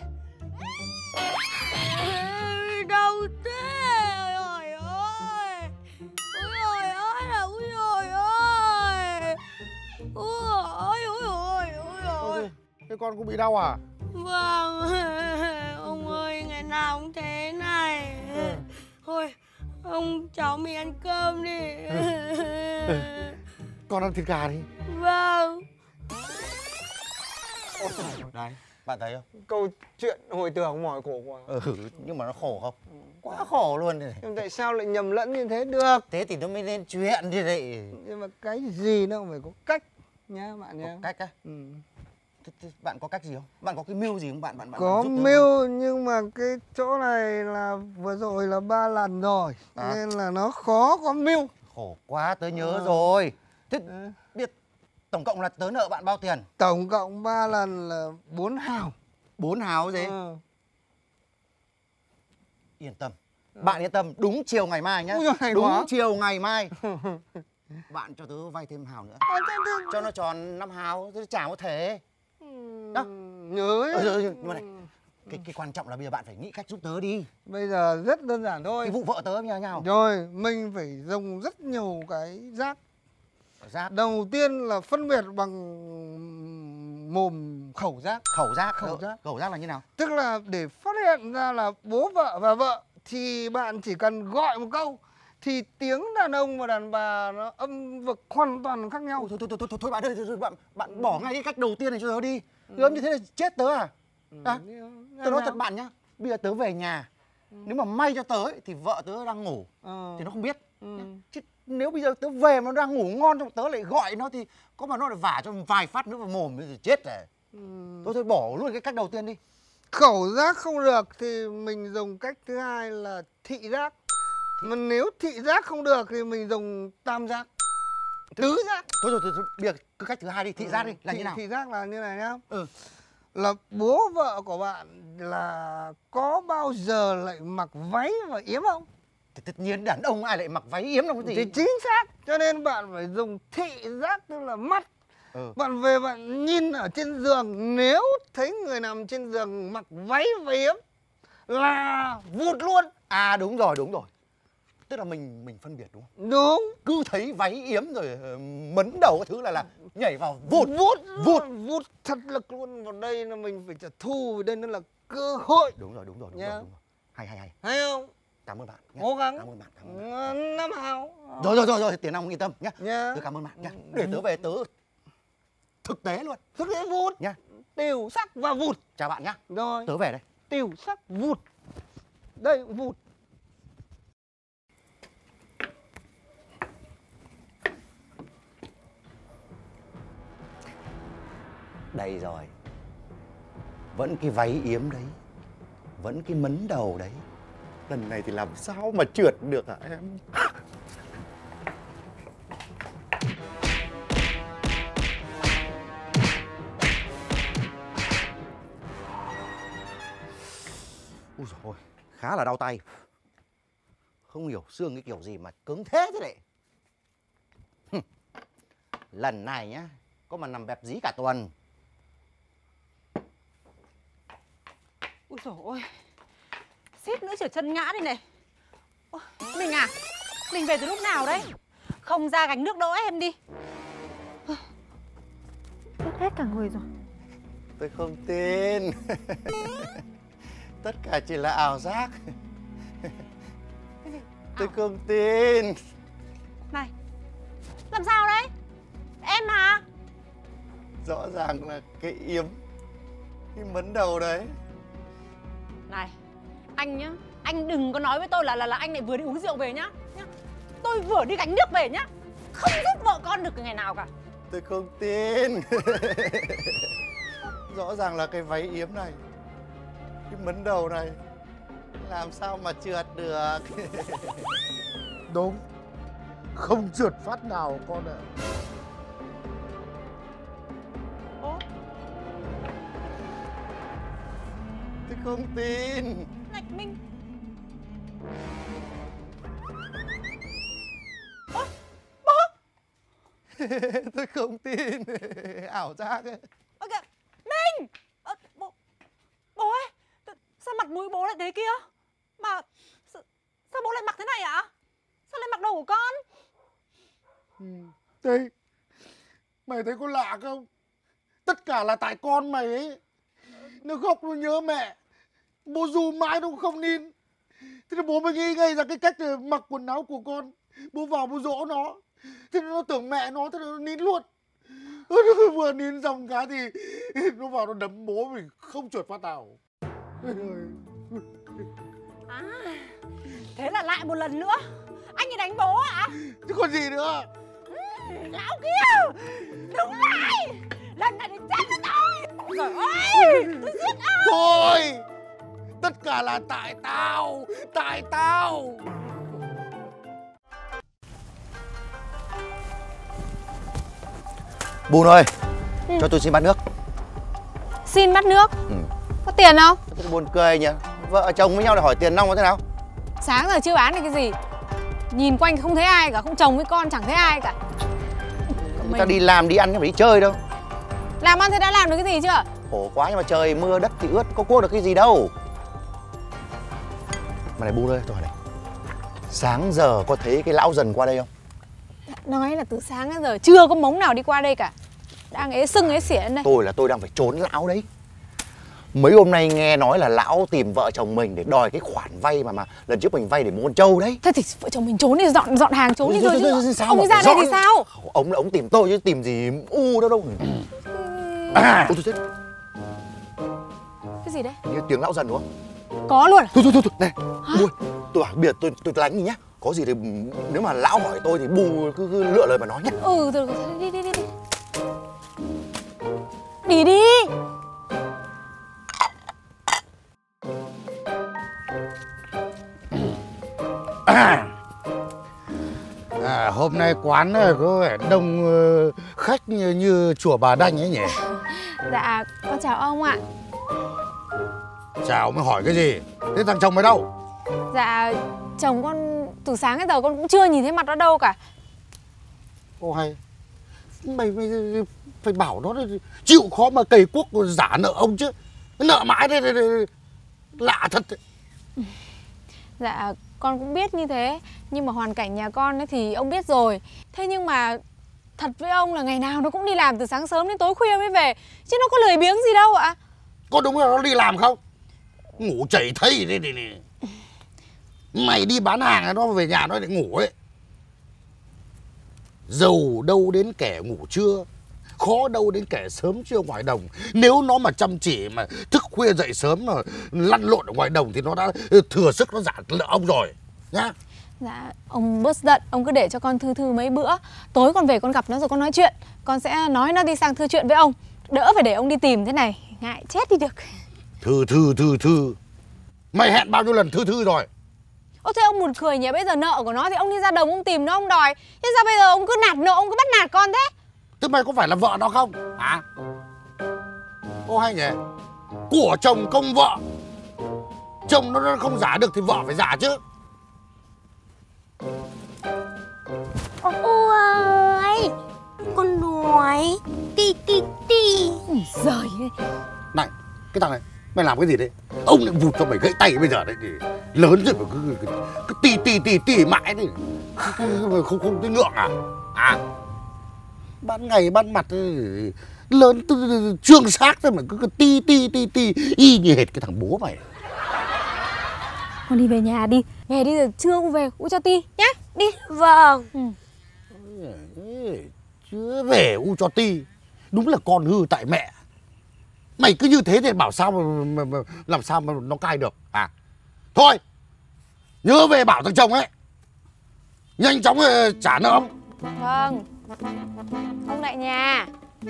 Đau thế. Ôi ơi. Ôi ơi ơi là ôi ơi ơi. Ôi ôi ôi ôi ôi. Thế con cũng bị đau à? Vâng. Ông ơi, ngày nào cũng thế này. Ừ. Thôi, ông cháu mình ăn cơm đi. Con ăn thịt gà đi. Vâng. Đấy, bạn thấy không? Câu chuyện hồi tưởng mỏi cổ quá. Ừ, nhưng mà nó khổ không? Quá khổ luôn này. Nhưng tại sao lại nhầm lẫn như thế được? Thế thì nó mới nên chuyện như vậy. Nhưng mà cái gì nó cũng phải có cách nhá bạn nhá. Có cách á? Ừ. Thế, thế bạn có cách gì không? Bạn có cái mưu gì không? Bạn bạn bạn Có giúp tớ mưu nhưng mà cái chỗ này là vừa rồi là ba lần rồi À. nên là nó khó có mưu. khổ quá, tớ nhớ À. rồi. Thế Ừ. biết tổng cộng là tớ nợ bạn bao tiền? Tổng cộng ba lần là bốn hào. Bốn hào gì? Ờ. Yên tâm. Bạn yên tâm, đúng chiều ngày mai nhá. Ui giời, hay Đúng quá. chiều ngày mai bạn cho tớ vay thêm hào nữa. À, thế, thế. Cho nó tròn năm hào, tớ trả một thể. Đó. Nhớ ấy. Ờ, rồi, rồi, nhưng mà này, cái, cái quan trọng là bây giờ bạn phải nghĩ cách giúp tớ đi. Bây giờ rất đơn giản thôi. Cái vụ vợ tớ như nhau. Rồi, mình phải dùng rất nhiều cái giác. Giác, Đầu tiên là phân biệt bằng mồm khẩu giác. khẩu giác. Khẩu giác. Khẩu giác là như nào? Tức là để phát hiện ra là bố vợ và vợ thì bạn chỉ cần gọi một câu thì tiếng đàn ông và đàn bà nó âm vực hoàn toàn khác nhau. Ôi, thôi, thôi, thôi, thôi, thôi bạn ơi, thôi, thôi, bạn, bạn bỏ ngay cái cách đầu tiên này cho tớ đi. Tớ như thế là chết tớ à? À, tớ nói thật bạn nhá, bây giờ tớ về nhà, nếu mà may cho tớ ấy, thì vợ tớ đang ngủ Ờ. thì nó không biết. Ừ. Chứ nếu bây giờ tớ về mà nó đang ngủ ngon xong tớ lại gọi nó thì có mà nó lại vả cho vài phát nữa vào mồm thì chết rồi. Ừ. Thôi thôi bỏ luôn cái cách đầu tiên đi. Khẩu giác không được thì mình dùng cách thứ hai là thị giác. Mà nếu thị giác không được thì mình dùng tam giác, tứ giác. Thôi rồi, thôi, thôi, bây giờ cứ cách thứ hai đi, thị giác đi, là thị, như nào? Thị giác là như này nhá. Ừ. Là bố vợ của bạn là có bao giờ lại mặc váy và yếm không? Thì tất nhiên đàn ông ai lại mặc váy yếm đâu cái gì. Thì chính xác. Cho nên bạn phải dùng thị giác, tức là mắt. Ừ. Bạn về bạn nhìn ở trên giường, nếu thấy người nằm trên giường mặc váy và yếm là vụt luôn. À đúng rồi, đúng rồi. Tức là mình mình phân biệt đúng không? Đúng. Cứ thấy váy yếm rồi ờ, mấn đầu cái thứ là là nhảy vào vụt. Vụt. Vụt. Vụt thật lực luôn. Vào đây là mình phải trả thù, đây nó là cơ hội. Đúng rồi, đúng rồi, đúng Nhá. rồi, đúng rồi. Hay hay hay. Hay không? Cảm ơn bạn nhé. Cố gắng. Cảm ơn bạn, cảm ơn bạn. Ừ, năm hào. Rồi rồi rồi rồi, Tiến Long yên tâm nhé. Nhá. Tôi cảm ơn bạn nhé. Để tớ về tớ thực tế luôn Thực tế vụt. nhá. Tiểu sắc và vụt. Chào bạn nhé. Rồi. Tớ về đây. Tiểu sắc vụt. Đây vụt. Đây rồi. Vẫn cái váy yếm đấy. Vẫn cái mấn đầu đấy. Lần này thì làm sao mà trượt được hả em? Ui dồi ôi, khá là đau tay. Không hiểu xương cái kiểu gì mà cứng thế thế này. Hừm. Lần này nhá, có mà nằm bẹp dí cả tuần. Ui dồi ôi, Xít nữa chở chân ngã đi này. Ôi, mình à, mình về từ lúc nào đấy? Không ra gánh nước đỡ em đi. Ướt hết cả người rồi. Tôi không tin. Tất cả chỉ là ảo giác. Tôi không tin. Này, làm sao đấy? Em hả? Rõ ràng là cái yếm, cái mấn đầu đấy. Này, anh nhá, anh đừng có nói với tôi là là là anh lại vừa đi uống rượu về nhá. nhá. Tôi vừa đi gánh nước về nhá. Không giúp vợ con được ngày nào cả. Tôi không tin. Rõ ràng là cái váy yếm này, cái mấn đầu này, làm sao mà trượt được. Đúng, không trượt phát nào con ạ. Ố, Tôi không tin. này mình. Ơ, bố. Tôi không tin. Ảo giác ấy. Ơ kìa, Minh. Ơ, bố, bố ơi, sao mặt mũi bố lại thế kia? Mà sao, sao bố lại mặc thế này ạ? Sao lại mặc đồ của con? Đây, mày thấy có lạ không? Tất cả là tại con mày ấy. Nó khóc nó nhớ mẹ, bố dù mãi nó cũng không nín. Thế nên bố mới nghĩ ngay ra cái cách để mặc quần áo của con. Bố vào bố dỗ nó. Thế nên nó tưởng mẹ nó, thế nên nó nín luôn. Nó vừa nín xong cái thì nó vào nó đấm bố mình không chuột phát nào. À, thế là lại một lần nữa anh ấy đánh bố ạ? Chứ còn gì nữa. Lão kia, đứng lại. Lần này thì chết với tôi. Trời ơi, tôi giết ai? Thôi, tất cả là tại tao, tại tao. Bùn ơi, Ừ. cho tôi xin bát nước. Xin bát nước. Ừ. Có tiền không? Tôi buồn cười nhỉ. Vợ chồng với nhau để hỏi tiền nong có thế nào? Sáng giờ chưa bán được cái gì. Nhìn quanh không thấy ai cả, không chồng với con chẳng thấy ai cả. Người ta đi làm đi ăn chứ phải đi chơi đâu. Làm ăn thế đã làm được cái gì chưa? Khổ quá, nhưng mà trời mưa đất thì ướt, có cuốc được cái gì đâu. Mà này Bu ơi, tôi hỏi này, sáng giờ có thấy cái lão dần qua đây không? Nói là từ sáng đến giờ chưa có mống nào đi qua đây cả. Đang ế sưng ế xỉa lên đây. Tôi là tôi đang phải trốn lão đấy. Mấy hôm nay nghe nói là lão tìm vợ chồng mình để đòi cái khoản vay mà mà lần trước mình vay để mua con trâu đấy. Thế thì vợ chồng mình trốn đi, dọn dọn hàng trốn đi Thôi, rồi thôi, thôi, chứ. sao Ông mà ấy ra phải đây dọn? thì sao? Ông là ông tìm tôi chứ tìm gì u đâu đâu. À, ôi, thôi, chết. Cái gì đấy? Như tiếng lão dần đúng không? Có luôn à? Thôi thôi thôi, thôi. Này, Bu ơi, tôi bảo biệt tôi tôi đánh đi nhá. Có gì thì nếu mà lão hỏi tôi thì Bu cứ, cứ lựa lời mà nói nhá. Ừ, rồi, rồi, đi đi đi đi. Đi đi. À, hôm nay quán này có vẻ đông ờ, khách như, như chùa Bà Đanh ấy nhỉ? Dạ, con chào ông ạ. Chào, mới hỏi cái gì? Thế thằng chồng mày đâu? Dạ, chồng con từ sáng đến giờ con cũng chưa nhìn thấy mặt nó đâu cả. Ô hay, mày, mày phải bảo nó chịu khó mà cày cuốc giả nợ ông chứ. Nợ mãi đây, đây, đây. Lạ thật đấy. Dạ, con cũng biết như thế. Nhưng mà hoàn cảnh nhà con ấy thì ông biết rồi. Thế nhưng mà thật với ông là ngày nào nó cũng đi làm từ sáng sớm đến tối khuya mới về. Chứ nó có lười biếng gì đâu ạ. Có đúng là nó đi làm không? Ngủ chảy thây đây này này. Mày đi bán hàng nó về nhà nó để ngủ ấy. Giàu đâu đến kẻ ngủ trưa, khó đâu đến kẻ sớm trưa ngoài đồng. Nếu nó mà chăm chỉ mà thức khuya dậy sớm mà lăn lộn ở ngoài đồng thì nó đã thừa sức nó giả nợ ông rồi nhá. Dạ, ông bớt giận, ông cứ để cho con thư thư mấy bữa. Tối con về con gặp nó rồi con nói chuyện. Con sẽ nói nó đi sang thư chuyện với ông. Đỡ phải để ông đi tìm thế này, ngại chết đi được. Thư thư thư thư. Mày hẹn bao nhiêu lần thư thư rồi? Ô thế ông buồn cười nhỉ, bây giờ nợ của nó thì ông đi ra đồng ông tìm nó ông đòi. Thế sao bây giờ ông cứ nạt nợ, ông cứ bắt nạt con thế? Thế mày có phải là vợ nó không? Hả? Ô hay nhỉ? Của chồng công vợ. Chồng nó không giả được thì vợ phải giả chứ. Ôi, con đuổi. Ti ti ti. Giời ơi. Này, cái thằng này, mày làm cái gì đấy? Ông lại vụt cho mày gãy tay bây giờ đấy thì lớn rồi mà cứ, cứ, cứ tì tì tì tì mãi đi. Không không không thấy ngượng à? À, ban ngày ban mặt lớn trương xác thôi mà cứ, cứ ti ti ti ti y như hệt cái thằng bố mày. Con đi về nhà đi. Về đi rồi trưa con về u cho Ti nhá. Đi. Vâng. Ừ. Chưa về u cho Ti. Đúng là con hư tại mẹ. Mày cứ như thế thì bảo sao mà, mà, mà làm sao mà nó cai được à? Thôi, nhớ về bảo thằng chồng ấy nhanh chóng trả nợ ông. Vâng. Ông lại nhà.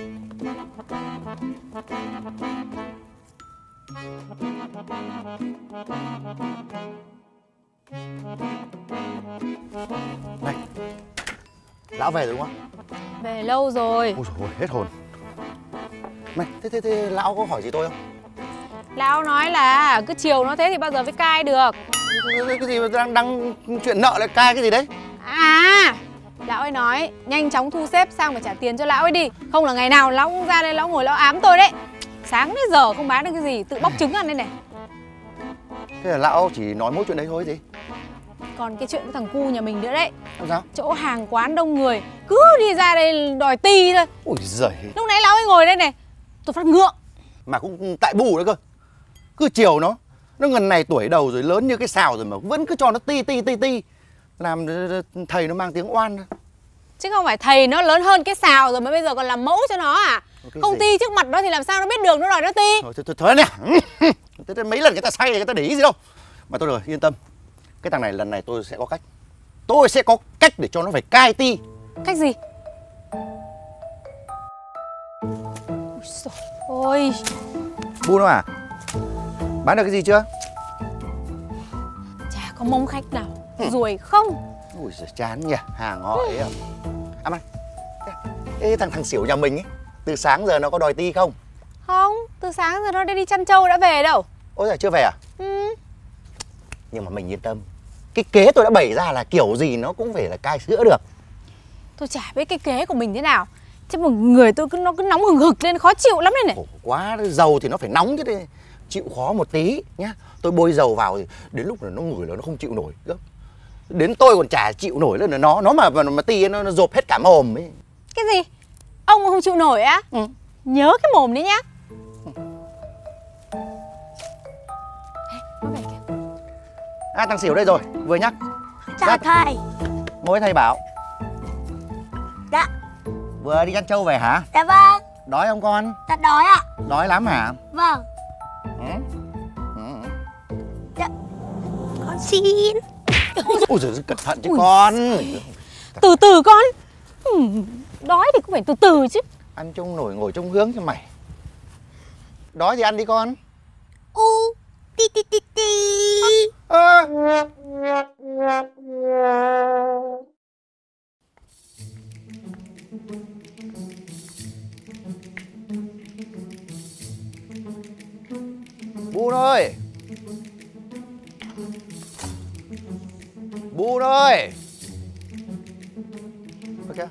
Này, lão về rồi đúng không? Về lâu rồi. Ôi dồi ôi, hết hồn. Này, thế, thế, thế lão có hỏi gì tôi không? Lão nói là cứ chiều nó thế thì bao giờ mới cai được. Cái, cái gì mà đang đang chuyện nợ lại cai cái gì đấy? À, lão ấy nói nhanh chóng thu xếp sang mà trả tiền cho lão ấy đi. Không là ngày nào lão cũng ra đây lão ngồi lão ám tôi đấy. Sáng đến giờ không bán được cái gì, tự bóc trứng ăn đây này. Thế là lão chỉ nói mỗi chuyện đấy thôi gì? Còn cái chuyện với thằng cu nhà mình nữa đấy. Làm sao? Chỗ hàng quán đông người, cứ đi ra đây đòi Ti thôi. Ôi giời. Lúc nãy lão ấy ngồi đây này, tôi phát ngượng. Mà cũng tại bù đấy cơ. Cứ chiều nó Nó gần này tuổi đầu rồi, lớn như cái xào rồi mà vẫn cứ cho nó ti ti ti ti. Làm thầy nó mang tiếng oan. Chứ không phải thầy nó lớn hơn cái xào rồi mà bây giờ còn làm mẫu cho nó à? Không gì? Ti trước mặt nó thì làm sao nó biết đường nó đòi nó Ti. Thôi, thôi, thôi, thôi nè. Thế, thế mấy lần người ta say thì người ta để ý gì đâu. Mà tôi rồi, yên tâm. Cái thằng này lần này tôi sẽ có cách. Tôi sẽ có cách để cho nó phải cai Ti. Cách gì? Ôi dồi ôi. Bu nó à? Bán được cái gì chưa? Chả có mông khách nào ruồi không. Ui giời, chán nhỉ, hàng họ ấy à. À mà, ê, thằng thằng xỉu nhà mình ấy, từ sáng giờ nó có đòi Ti không? Không, từ sáng giờ nó đã đi chăn trâu đã về đâu. Ôi giời, chưa về à? Ừ. Nhưng mà mình yên tâm. Cái kế tôi đã bày ra là kiểu gì nó cũng phải là cai sữa được. Tôi chả biết cái kế của mình thế nào. Chứ mà người tôi cứ nó cứ nóng hừng hực lên khó chịu lắm đây này. Khổ quá, dầu thì nó phải nóng chứ đi. Chịu khó một tí nhá. Tôi bôi dầu vào thì đến lúc là nó ngửi là nó không chịu nổi. Đến tôi còn chả chịu nổi nữa, nó nó mà mà, mà Ti nó, nó dộp hết cả mồm ấy. Cái gì? Ông mà không chịu nổi á? Ừ. Nhớ cái mồm đấy nhá. Ê, nó về kìa. À, thằng xỉu đây rồi, vừa nhắc. Chào thầy. Ngồi thầy bảo. Dạ. Vừa đi chăn trâu về hả? Dạ vâng. Đói không con? Dạ đói ạ. Đói lắm hả? Vâng. Ừ. Ừ. Dạ. Con xin. Ôi giời, cẩn thận chứ Ui. con. Từ từ con. Ừ, đói thì cũng phải từ từ chứ. Ăn trông nổi ngồi trông hướng cho mày. Đói thì ăn đi con. U. Ti ti ti ti. À. Bu ơi. Bu ơi. Ok.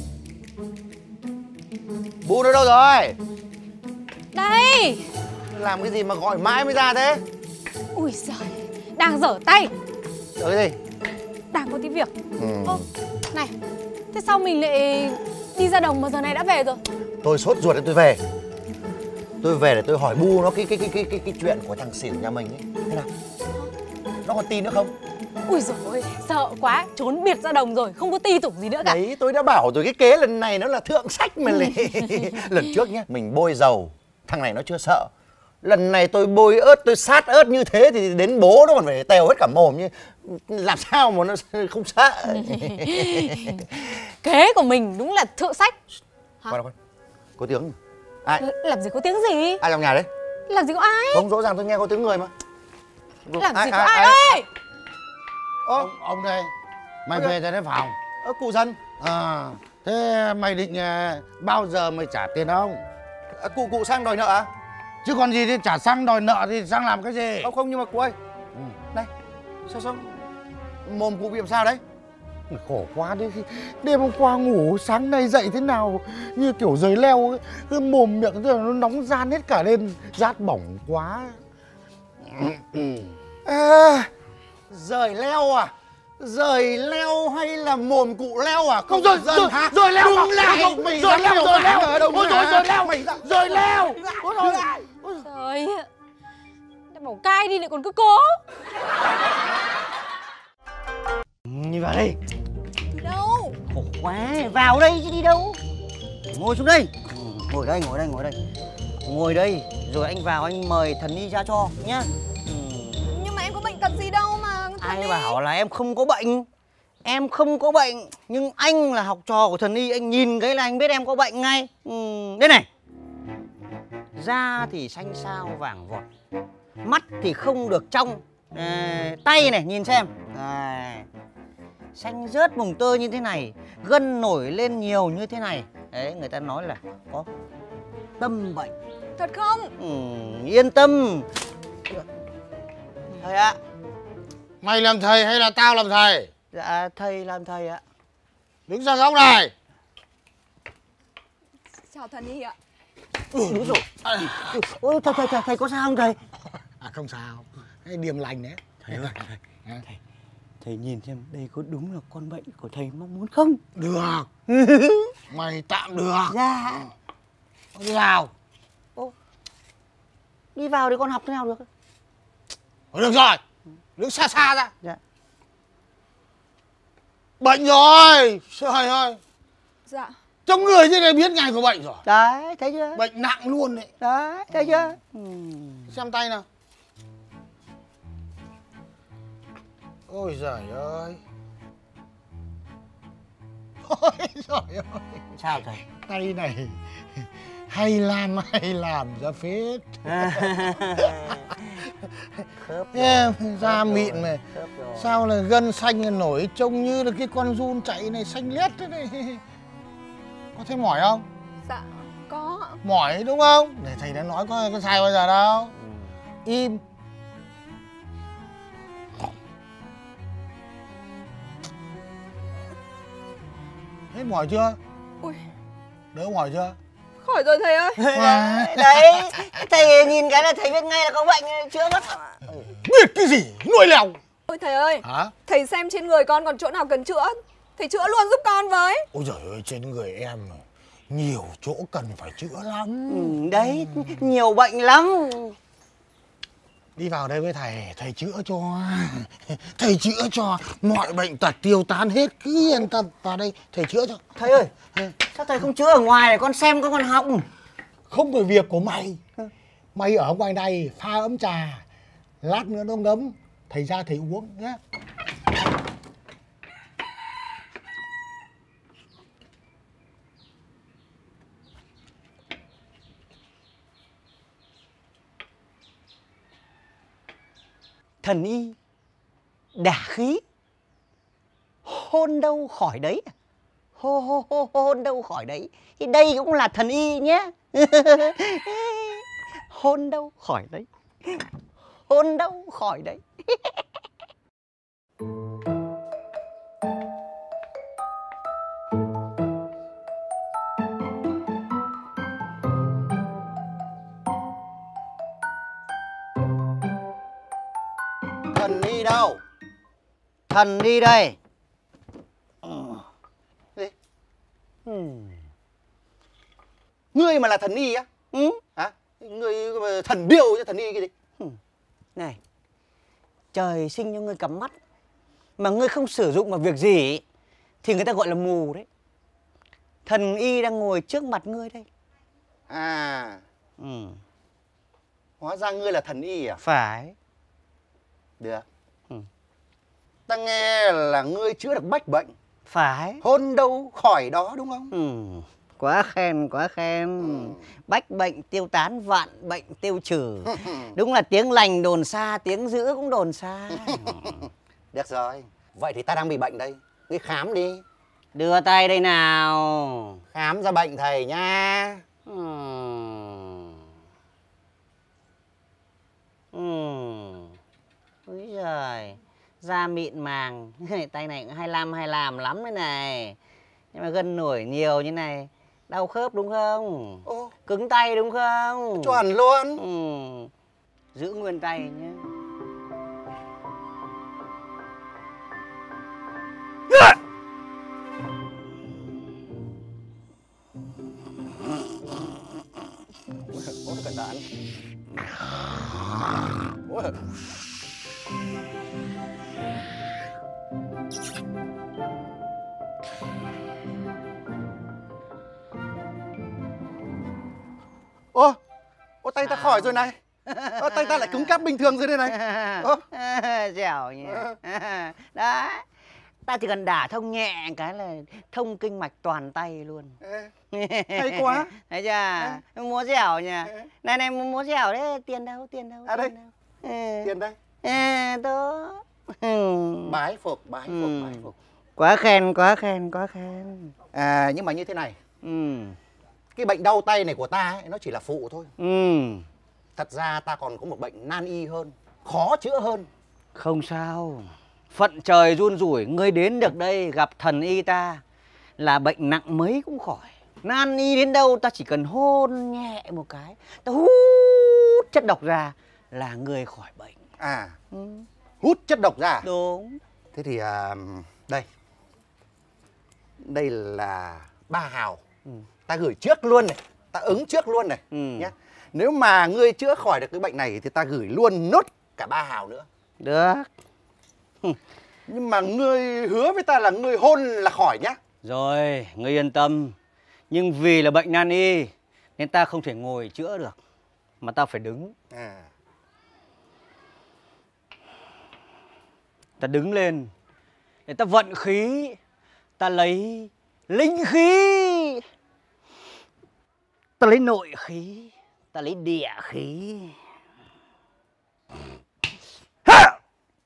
Bu nó đâu rồi? Đây. Làm cái gì mà gọi mãi mới ra thế? Ui giời, đang dở tay. Dở cái gì? Đang có tí việc. Ừ. Ô, này, thế sao mình lại đi ra đồng mà giờ này đã về rồi? Tôi sốt ruột để tôi về. Tôi về để tôi hỏi Bu nó cái cái cái cái cái, cái chuyện của thằng xỉu nhà mình ấy. Thế nào? Nó còn tin nữa không? Ui dồi ôi, sợ quá, trốn biệt ra đồng rồi, không có Ti tủng gì nữa cả. Đấy, tôi đã bảo rồi, cái kế lần này nó là thượng sách mà lì. Lần trước nhá, mình bôi dầu, thằng này nó chưa sợ. Lần này tôi bôi ớt, tôi sát ớt như thế thì đến bố nó còn phải tèo hết cả mồm như làm sao mà nó không sợ. Kế của mình đúng là thượng sách. Hả? Khoan, khoan. Có tiếng. Ai? Làm gì có tiếng gì? Ai trong nhà đấy? Làm gì có ai? Không, rõ ràng tôi nghe có tiếng người mà. Làm ai, gì có ai, ai, ai? ơi? Ơ, Ông, ông đây, mày Ôi về ra đến phòng. ơ, cụ dân. À, thế mày định à, bao giờ mày trả tiền ông? À, cụ cụ sang đòi nợ à? Chứ còn gì thì trả sang đòi nợ thì sang làm cái gì? Không không, nhưng mà cụ ơi. Ừ. Này, sao sao mồm cụ bị làm sao đấy? Khổ quá đấy. Đêm hôm qua ngủ, sáng nay dậy thế nào như kiểu rời leo ấy. Cái mồm miệng nó nóng ran hết cả lên, rát bỏng quá. À, rời leo à? Rời leo hay là mồm cụ leo à? Không rời rời hả? Rời leo đúng lại mày rời leo rời leo ở đâu? Ôi rồi rời leo mày rời leo. Ôi rồi lại. Trời, đã bảo cai đi lại còn cứ cố. Đi vào đây. Đi đâu? Khổ quá, vào đây chứ đi đâu. Ngồi xuống đây. Ngồi đây, ngồi đây, ngồi đây. Ngồi đây, rồi anh vào anh mời thần y ra cho nhá. Nhưng mà em có bệnh tật gì đâu mà. Ai bảo là em không có bệnh. Em không có bệnh. Nhưng anh là học trò của thần y. Anh nhìn cái là anh biết em có bệnh ngay. ừ, Đây này. Da thì xanh xao vàng vọt. Mắt thì không được trong. à, Tay này nhìn xem. à, Xanh rớt mồng tơi như thế này. Gân nổi lên nhiều như thế này. Đấy, người ta nói là có tâm bệnh. Thật không? ừ, Yên tâm. Thầy ạ. Mày làm thầy hay là tao làm thầy? Dạ thầy làm thầy ạ. Đứng ra góc này. Chào thần y ạ. Đúng rồi. Ôi, thầy, thầy, thầy, thầy có sao không thầy? À không sao. Cái điềm lành đấy. Thầy ơi. Thầy, thầy, thầy nhìn xem đây có đúng là con bệnh của thầy mong muốn không? được. Mày tạm được. Dạ. Đi vào. Ô, đi vào thì con học thế nào được? Thôi được rồi. Đứng xa xa ra. Dạ. Bệnh rồi. Trời ơi. Dạ. Trong người thế này biết ngày có bệnh rồi. Đấy, thấy chưa? Bệnh nặng luôn đấy. Đấy, thấy chưa? Ừ. Xem tay nào. Ôi giời ơi. Ôi giời ơi. Sao thầy? Tay này hay làm hay làm ra phết. Khớp Em da mịn này. Khớp rồi. Sao là gân xanh nổi trông như là cái con giun chạy này xanh lét thế này. Có thấy mỏi không? Dạ, có. Mỏi đúng không? Để thầy đã nói có có sai bao giờ đâu. Im. Hết mỏi chưa? Ui, Đỡ mỏi chưa? khỏi rồi thầy ơi. À. Đấy, thầy nhìn cái là thầy biết ngay là có bệnh, chữa mất. Biết cái gì? Nuôi lèo. Ôi thầy ơi. Hả? Thầy xem trên người con còn chỗ nào cần chữa, thầy chữa luôn giúp con với. Ôi giời ơi, trên người em nhiều chỗ cần phải chữa lắm. Ừ, đấy, nhiều bệnh lắm. Đi vào đây với thầy, thầy chữa cho. Thầy chữa cho mọi bệnh tật tiêu tán hết, cứ yên tâm. Vào đây, thầy chữa cho. Thầy ơi, sao thầy không chữa ở ngoài để con xem có con học? Không phải việc của mày. Mày ở ngoài này pha ấm trà, lát nữa nó ngấm, thầy ra thầy uống nhé. Thần y đả khí, hôn đâu khỏi đấy. Hô hô hô hôn đâu khỏi đấy. Thì đây cũng là thần y nhé. Hôn đâu khỏi đấy. Hôn đâu khỏi đấy. Thần đi đâu? Thần đi đây. Gì? Ừ. Ngươi mà là thần y á? Ừ? Hả? Ngươi thần điêu chứ thần y cái gì? Ừ. Này, trời sinh cho ngươi cắm mắt mà ngươi không sử dụng vào việc gì thì người ta gọi là mù đấy. Thần y đang ngồi trước mặt ngươi đây. À. Ừ. Hóa ra ngươi là thần y à? Phải. Được. Ừ. Ta nghe là ngươi chữa được bách bệnh. Phải. Hôn đâu khỏi đó đúng không? Ừ. Quá khen, quá khen. Ừ. Bách bệnh tiêu tán, vạn bệnh tiêu trừ. Đúng là tiếng lành đồn xa, tiếng dữ cũng đồn xa. Được rồi. Vậy thì ta đang bị bệnh đây. Ngươi khám đi. Đưa tay đây nào. Khám ra bệnh thầy nha. Ừ. Ừ. Úi giời, da mịn màng. Tay này cũng hai lăm hai làm lắm đấy này. Nhưng mà gân nổi nhiều như này. Đau khớp đúng không? Ồ. Cứng tay đúng không? Chuẩn luôn. Ừ. giữ nguyên tay nhé. Ôi, cẩn thận. Ôi. Ô, ô tay ta khỏi rồi này. Ô, tay ta lại cứng cáp bình thường rồi đây này. Ô. Dẻo nhỉ. Đấy, ta chỉ cần đả thông nhẹ cái là thông kinh mạch toàn tay luôn. Hay quá. Thấy chưa? Múa dẻo nhỉ. Này này, múa dẻo đấy. Tiền đâu, tiền đâu? À đây. Tiền đâu? Tiền đây. À, tốt. Bái phục, bái phục, Ừ. bái phục. Quá khen, quá khen, quá khen. À, nhưng mà như thế này, Ừ. cái bệnh đau tay này của ta ấy, nó chỉ là phụ thôi. Ừ. Thật ra ta còn có một bệnh nan y hơn, khó chữa hơn. Không sao. Phận trời run rủi, ngươi đến được đây gặp thần y ta là bệnh nặng mấy cũng khỏi. Nan y đến đâu ta chỉ cần hôn nhẹ một cái, ta hút chất độc ra là người khỏi bệnh. À, Ừ. hút chất độc ra. Đúng. Thế thì à, đây. Đây là ba hào. Ừ. Ta gửi trước luôn này, ta ứng trước luôn này. Ừ. Nhá. Nếu mà ngươi chữa khỏi được cái bệnh này thì ta gửi luôn nốt cả ba hào nữa. Được. Nhưng mà ngươi hứa với ta là ngươi hôn là khỏi nhá. Rồi, ngươi yên tâm. Nhưng vì là bệnh nan y nên ta không thể ngồi chữa được, mà ta phải đứng. À. Ta đứng lên để ta vận khí, ta lấy linh khí, ta lấy nội khí, ta lấy địa khí. Ha!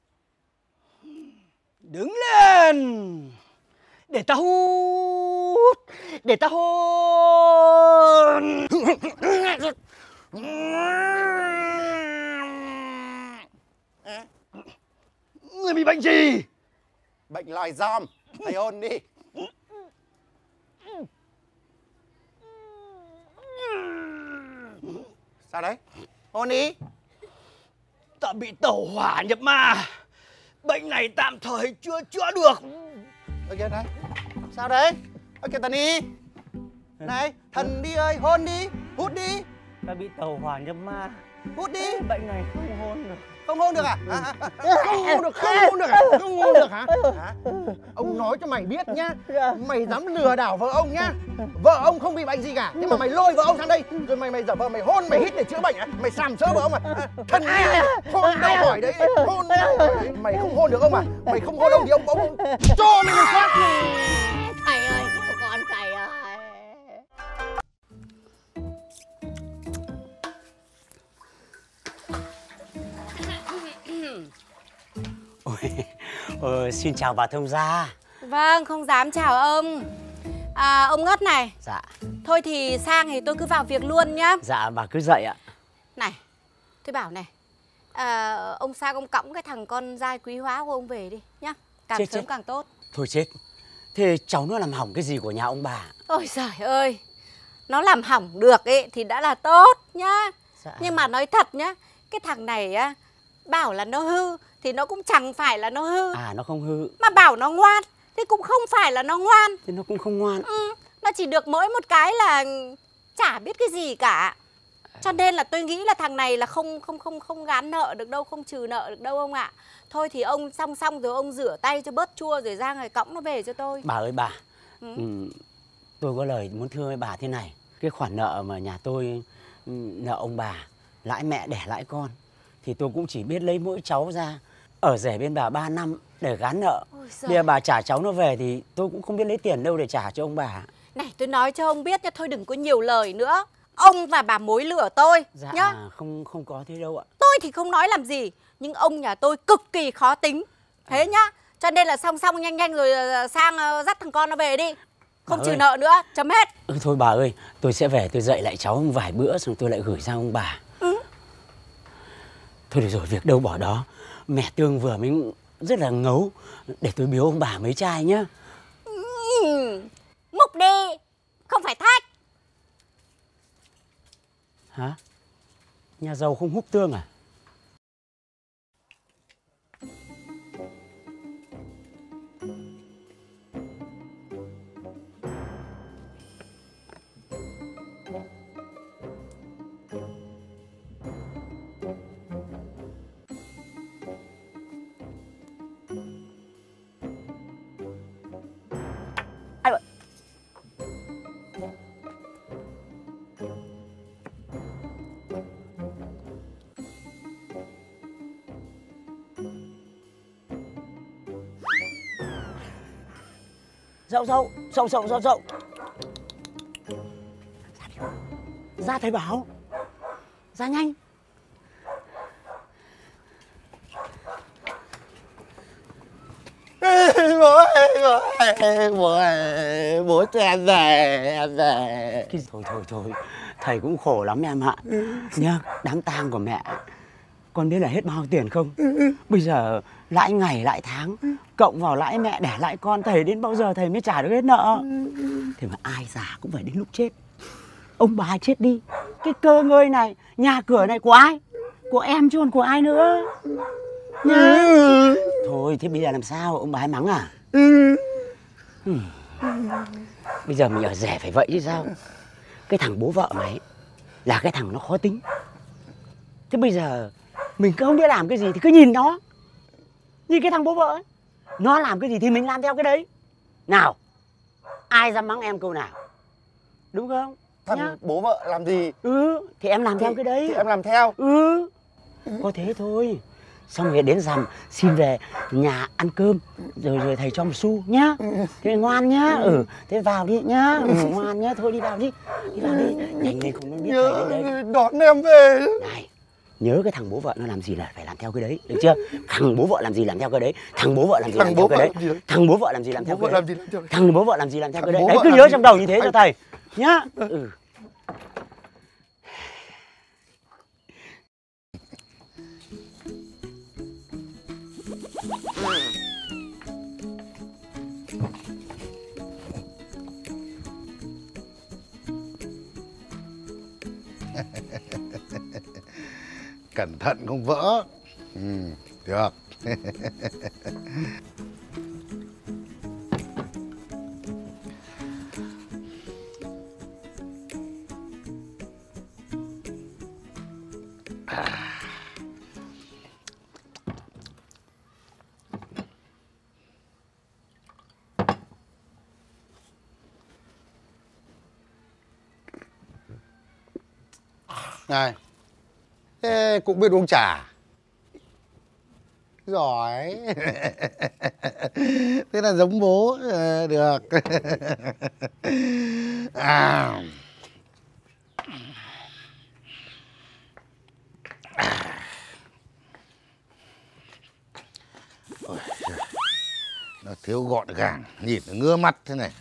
Đứng lên để ta hút, để ta hôn. Người bị bệnh gì? Bệnh lòi giom. Thầy hôn đi. Sao đấy? Hôn đi. Ta bị tẩu hỏa nhập ma. Bệnh này tạm thời chưa chữa được. Ơ kìa này. Sao đấy? Ơ kìa thần đi. Này, thần đi ơi, hôn đi. Hút đi. Ta bị tẩu hỏa nhập ma. Hút đi. Bệnh này không hôn được. Không hôn được à? À, à, à. Không ngu được, không ngu được à? Không ngu được hả? Hả? Ông nói cho mày biết nhá. Mày dám lừa đảo vợ ông nhá. Vợ ông không bị bệnh gì cả. Nhưng mà mày lôi vợ ông sang đây. Rồi mày mày giả vờ mày hôn, mày hít để chữa bệnh à? Mày sàm sỡ vợ ông à? À, thần đi. Hôn đâu hỏi đấy. Hôn đâu hỏi đấy. Mày không hôn được ông à? Mày không hôn ông thì ông ông cho mày một phát. Thầy ơi, cứu con thầy ơi. Ôi, ờ, xin chào bà thông gia. Vâng, không dám chào ông. À, ông Ngất này. Dạ. Thôi thì sang thì tôi cứ vào việc luôn nhá. Dạ bà cứ dậy ạ. Này, tôi bảo này, à, ông sang ông cõng cái thằng con dai quý hóa của ông về đi nhá. Càng Chết, sớm chết. càng tốt. Thôi chết. Thế cháu nó làm hỏng cái gì của nhà ông bà? Ôi giời ơi, nó làm hỏng được ấy thì đã là tốt nhá. Dạ. Nhưng mà nói thật nhá, cái thằng này á, bảo là nó hư thì nó cũng chẳng phải là nó hư. À nó không hư. Mà bảo nó ngoan thì cũng không phải là nó ngoan. Thì nó cũng không ngoan. Ừ, nó chỉ được mỗi một cái là chả biết cái gì cả. Cho nên là tôi nghĩ là thằng này là không không không không gán nợ được đâu, không trừ nợ được đâu ông ạ. Thôi thì ông xong xong rồi ông rửa tay cho bớt chua rồi ra người cõng nó về cho tôi. Bà ơi bà, Ừ. ừ, tôi có lời muốn thưa với bà thế này. Cái khoản nợ mà nhà tôi ừ, nợ ông bà, lãi mẹ đẻ lãi con, thì tôi cũng chỉ biết lấy mỗi cháu ra ở rể bên bà ba năm để gán nợ. Ôi giời. Bây giờ bà trả cháu nó về thì tôi cũng không biết lấy tiền đâu để trả cho ông bà. Này tôi nói cho ông biết nhá, thôi đừng có nhiều lời nữa. Ông và bà mối lửa tôi Dạ nhá. không không có thế đâu ạ. Tôi thì không nói làm gì, nhưng ông nhà tôi cực kỳ khó tính. Thế nhá. Cho nên là xong xong nhanh nhanh rồi ờ, sang ờ, dắt thằng con nó về đi. Không Bà trừ ơi. nợ nữa, chấm hết. Ừ, thôi bà ơi, tôi sẽ về tôi dạy lại cháu vài bữa xong tôi lại gửi sang ông bà. Ừ. Thôi được rồi, việc đâu bỏ đó. Mẹ Tương vừa mới rất là ngấu. Để tôi biếu ông bà mấy chai nhá. Ừ. Múc đi, không phải thách. Hả? Nhà giàu không húp tương à? Dậu dậu, dậu dậu dậu dậu. Ra thầy bảo. Ra nhanh. Bố ơi, bố ơi, bố ơi, bố cho em về, em về. Cái... Thôi thôi thôi, thầy cũng khổ lắm em ạ. Nhá, đám tang của mẹ, con biết là hết bao tiền không? Bây giờ lãi ngày lãi tháng, cộng vào lãi mẹ đẻ lãi con, thầy đến bao giờ thầy mới trả được hết nợ? Thế mà ai già cũng phải đến lúc chết. Ông bà chết đi, cái cơ ngơi này, nhà cửa này của ai? Của em chứ còn của ai nữa? Nhá. Thôi thế bây giờ làm sao? Ông bà ấy mắng à? Ừ. Bây giờ mình ở rẻ phải vậy chứ sao? Cái thằng bố vợ mày là cái thằng nó khó tính. Thế bây giờ mình cứ không biết làm cái gì thì cứ nhìn nó. Nhìn cái thằng bố vợ ấy, nó làm cái gì thì mình làm theo cái đấy. Nào, ai dám mắng em câu nào? Đúng không? Thằng nhá. Bố vợ làm gì? Ừ, thì em làm thì, theo cái đấy. Thì em làm theo. Ừ, có thế thôi. Xong rồi đến rằm xin về nhà ăn cơm, rồi rồi thầy cho một xu nhá. Thế ngoan nhá. Ừ, thế vào đi nhá. Ừ, ngoan nhá, thôi đi vào đi. Đi vào đi. Nhanh lên không biết Nhớ thầy đến đây. đón em về. Này, nhớ cái thằng bố vợ nó làm gì là phải làm theo cái đấy, được chưa? Thằng bố vợ làm gì làm theo cái đấy. Thằng bố vợ làm gì làm theo cái đấy. Thằng bố vợ làm gì làm theo cái đấy. Thằng bố vợ làm gì làm theo cái đấy. Đấy, cứ nhớ trong đầu như thế cho thầy nhá. Ừ. Cẩn thận không vỡ. Ừ, được. Này, thế cũng biết uống trà. Giỏi. Thế là giống bố. À, được. À. Ôi, nó thiếu gọn gàng, nhìn nó ngứa mắt thế này.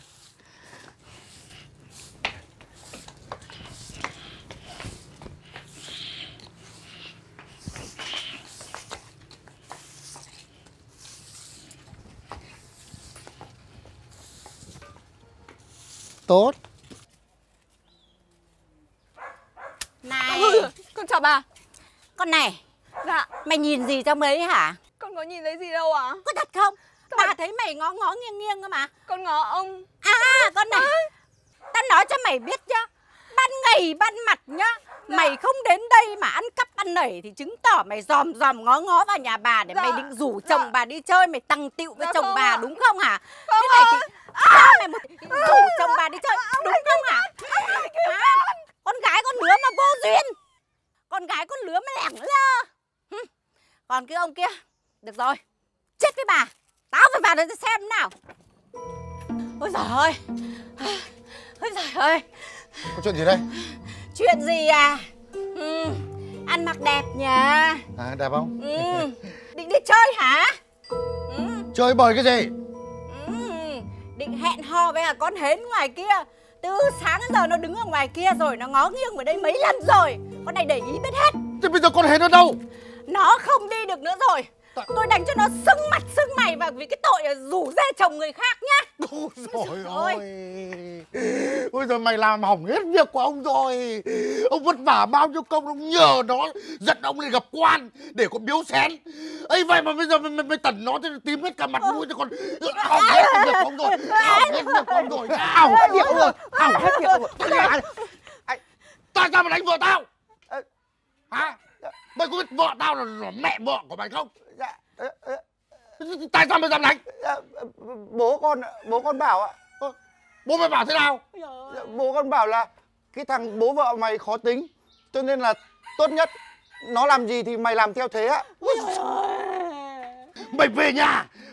Tốt. Này, Con chào bà. con này, Dạ, mày nhìn gì trong đấy hả? con có nhìn thấy gì đâu ạ. Có thật không? Bà thấy mày ngó ngó nghiêng nghiêng cơ mà. Con ngó ông. À, con này, tao nói cho mày biết nhá. Ban ngày ban mặt nhá, mày không đến đây mà ăn cắp ăn nảy thì chứng tỏ mày dòm dòm ngó ngó vào nhà bà để Dạ. mày định rủ chồng Dạ. bà đi chơi, mày tăng tiệu với Dạ chồng không bà ạ. đúng không hả? Không Thế này ạ. thì cho mày một rủ chồng bà đi chơi đúng không hả? Hả? Con gái con lứa mà vô duyên, con gái con lứa mà lẻng lơ. Hừ. Còn cái ông kia, được rồi, chết với bà, tao phải vào đây xem thế nào. Ôi giời ơi, ôi giời ơi. Có chuyện gì đây? Chuyện gì à? Ừ, ăn mặc đẹp nhỉ? À, đẹp không? Ừ, định đi chơi hả? Ừ, Chơi bời cái gì? ừ, định hẹn hò với cả con hến ngoài kia. Từ sáng đến giờ nó đứng ở ngoài kia rồi, nó ngó nghiêng vào đây mấy lần rồi. Con này để ý biết hết. Thế bây giờ con hến ở đâu? Nó không đi được nữa rồi. Tôi đánh cho nó sưng mặt sưng mày và vì cái tội là rủ rê chồng người khác nhá. Ôi trời ơi. Ôi giời, mày làm hỏng hết việc của ông rồi. Ông vất vả bao nhiêu công, ông nhờ nó dẫn ông lên gặp quan để có biếu xén. Ấy vậy mà bây giờ mày, mày, mày tẩn nó thì tím hết cả mặt mũi cho con. Hỏng hết việc của ông rồi. Hỏng hết việc của ông rồi. Hỏng hết việc rồi. Hỏng hết việc rồi. Tại sao mày đánh vợ tao? Hả? Mày có biết vợ tao là, là mẹ vợ của mày không? Dạ, ờ, ờ, Tại sao mày dám đánh? dạ, bố con bố con bảo ạ. Ơ, bố mày bảo thế nào? Dạ, bố con bảo là cái thằng bố vợ mày khó tính, cho nên là tốt nhất nó làm gì thì mày làm theo thế ạ. Mày về nhà,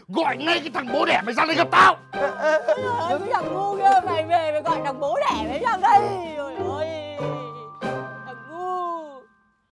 gọi ngay cái thằng bố đẻ mày ra đây gặp tao. Ôi, cái thằng ngu kia, mày về mày gọi thằng bố đẻ mày sang đây. Ôi ơi.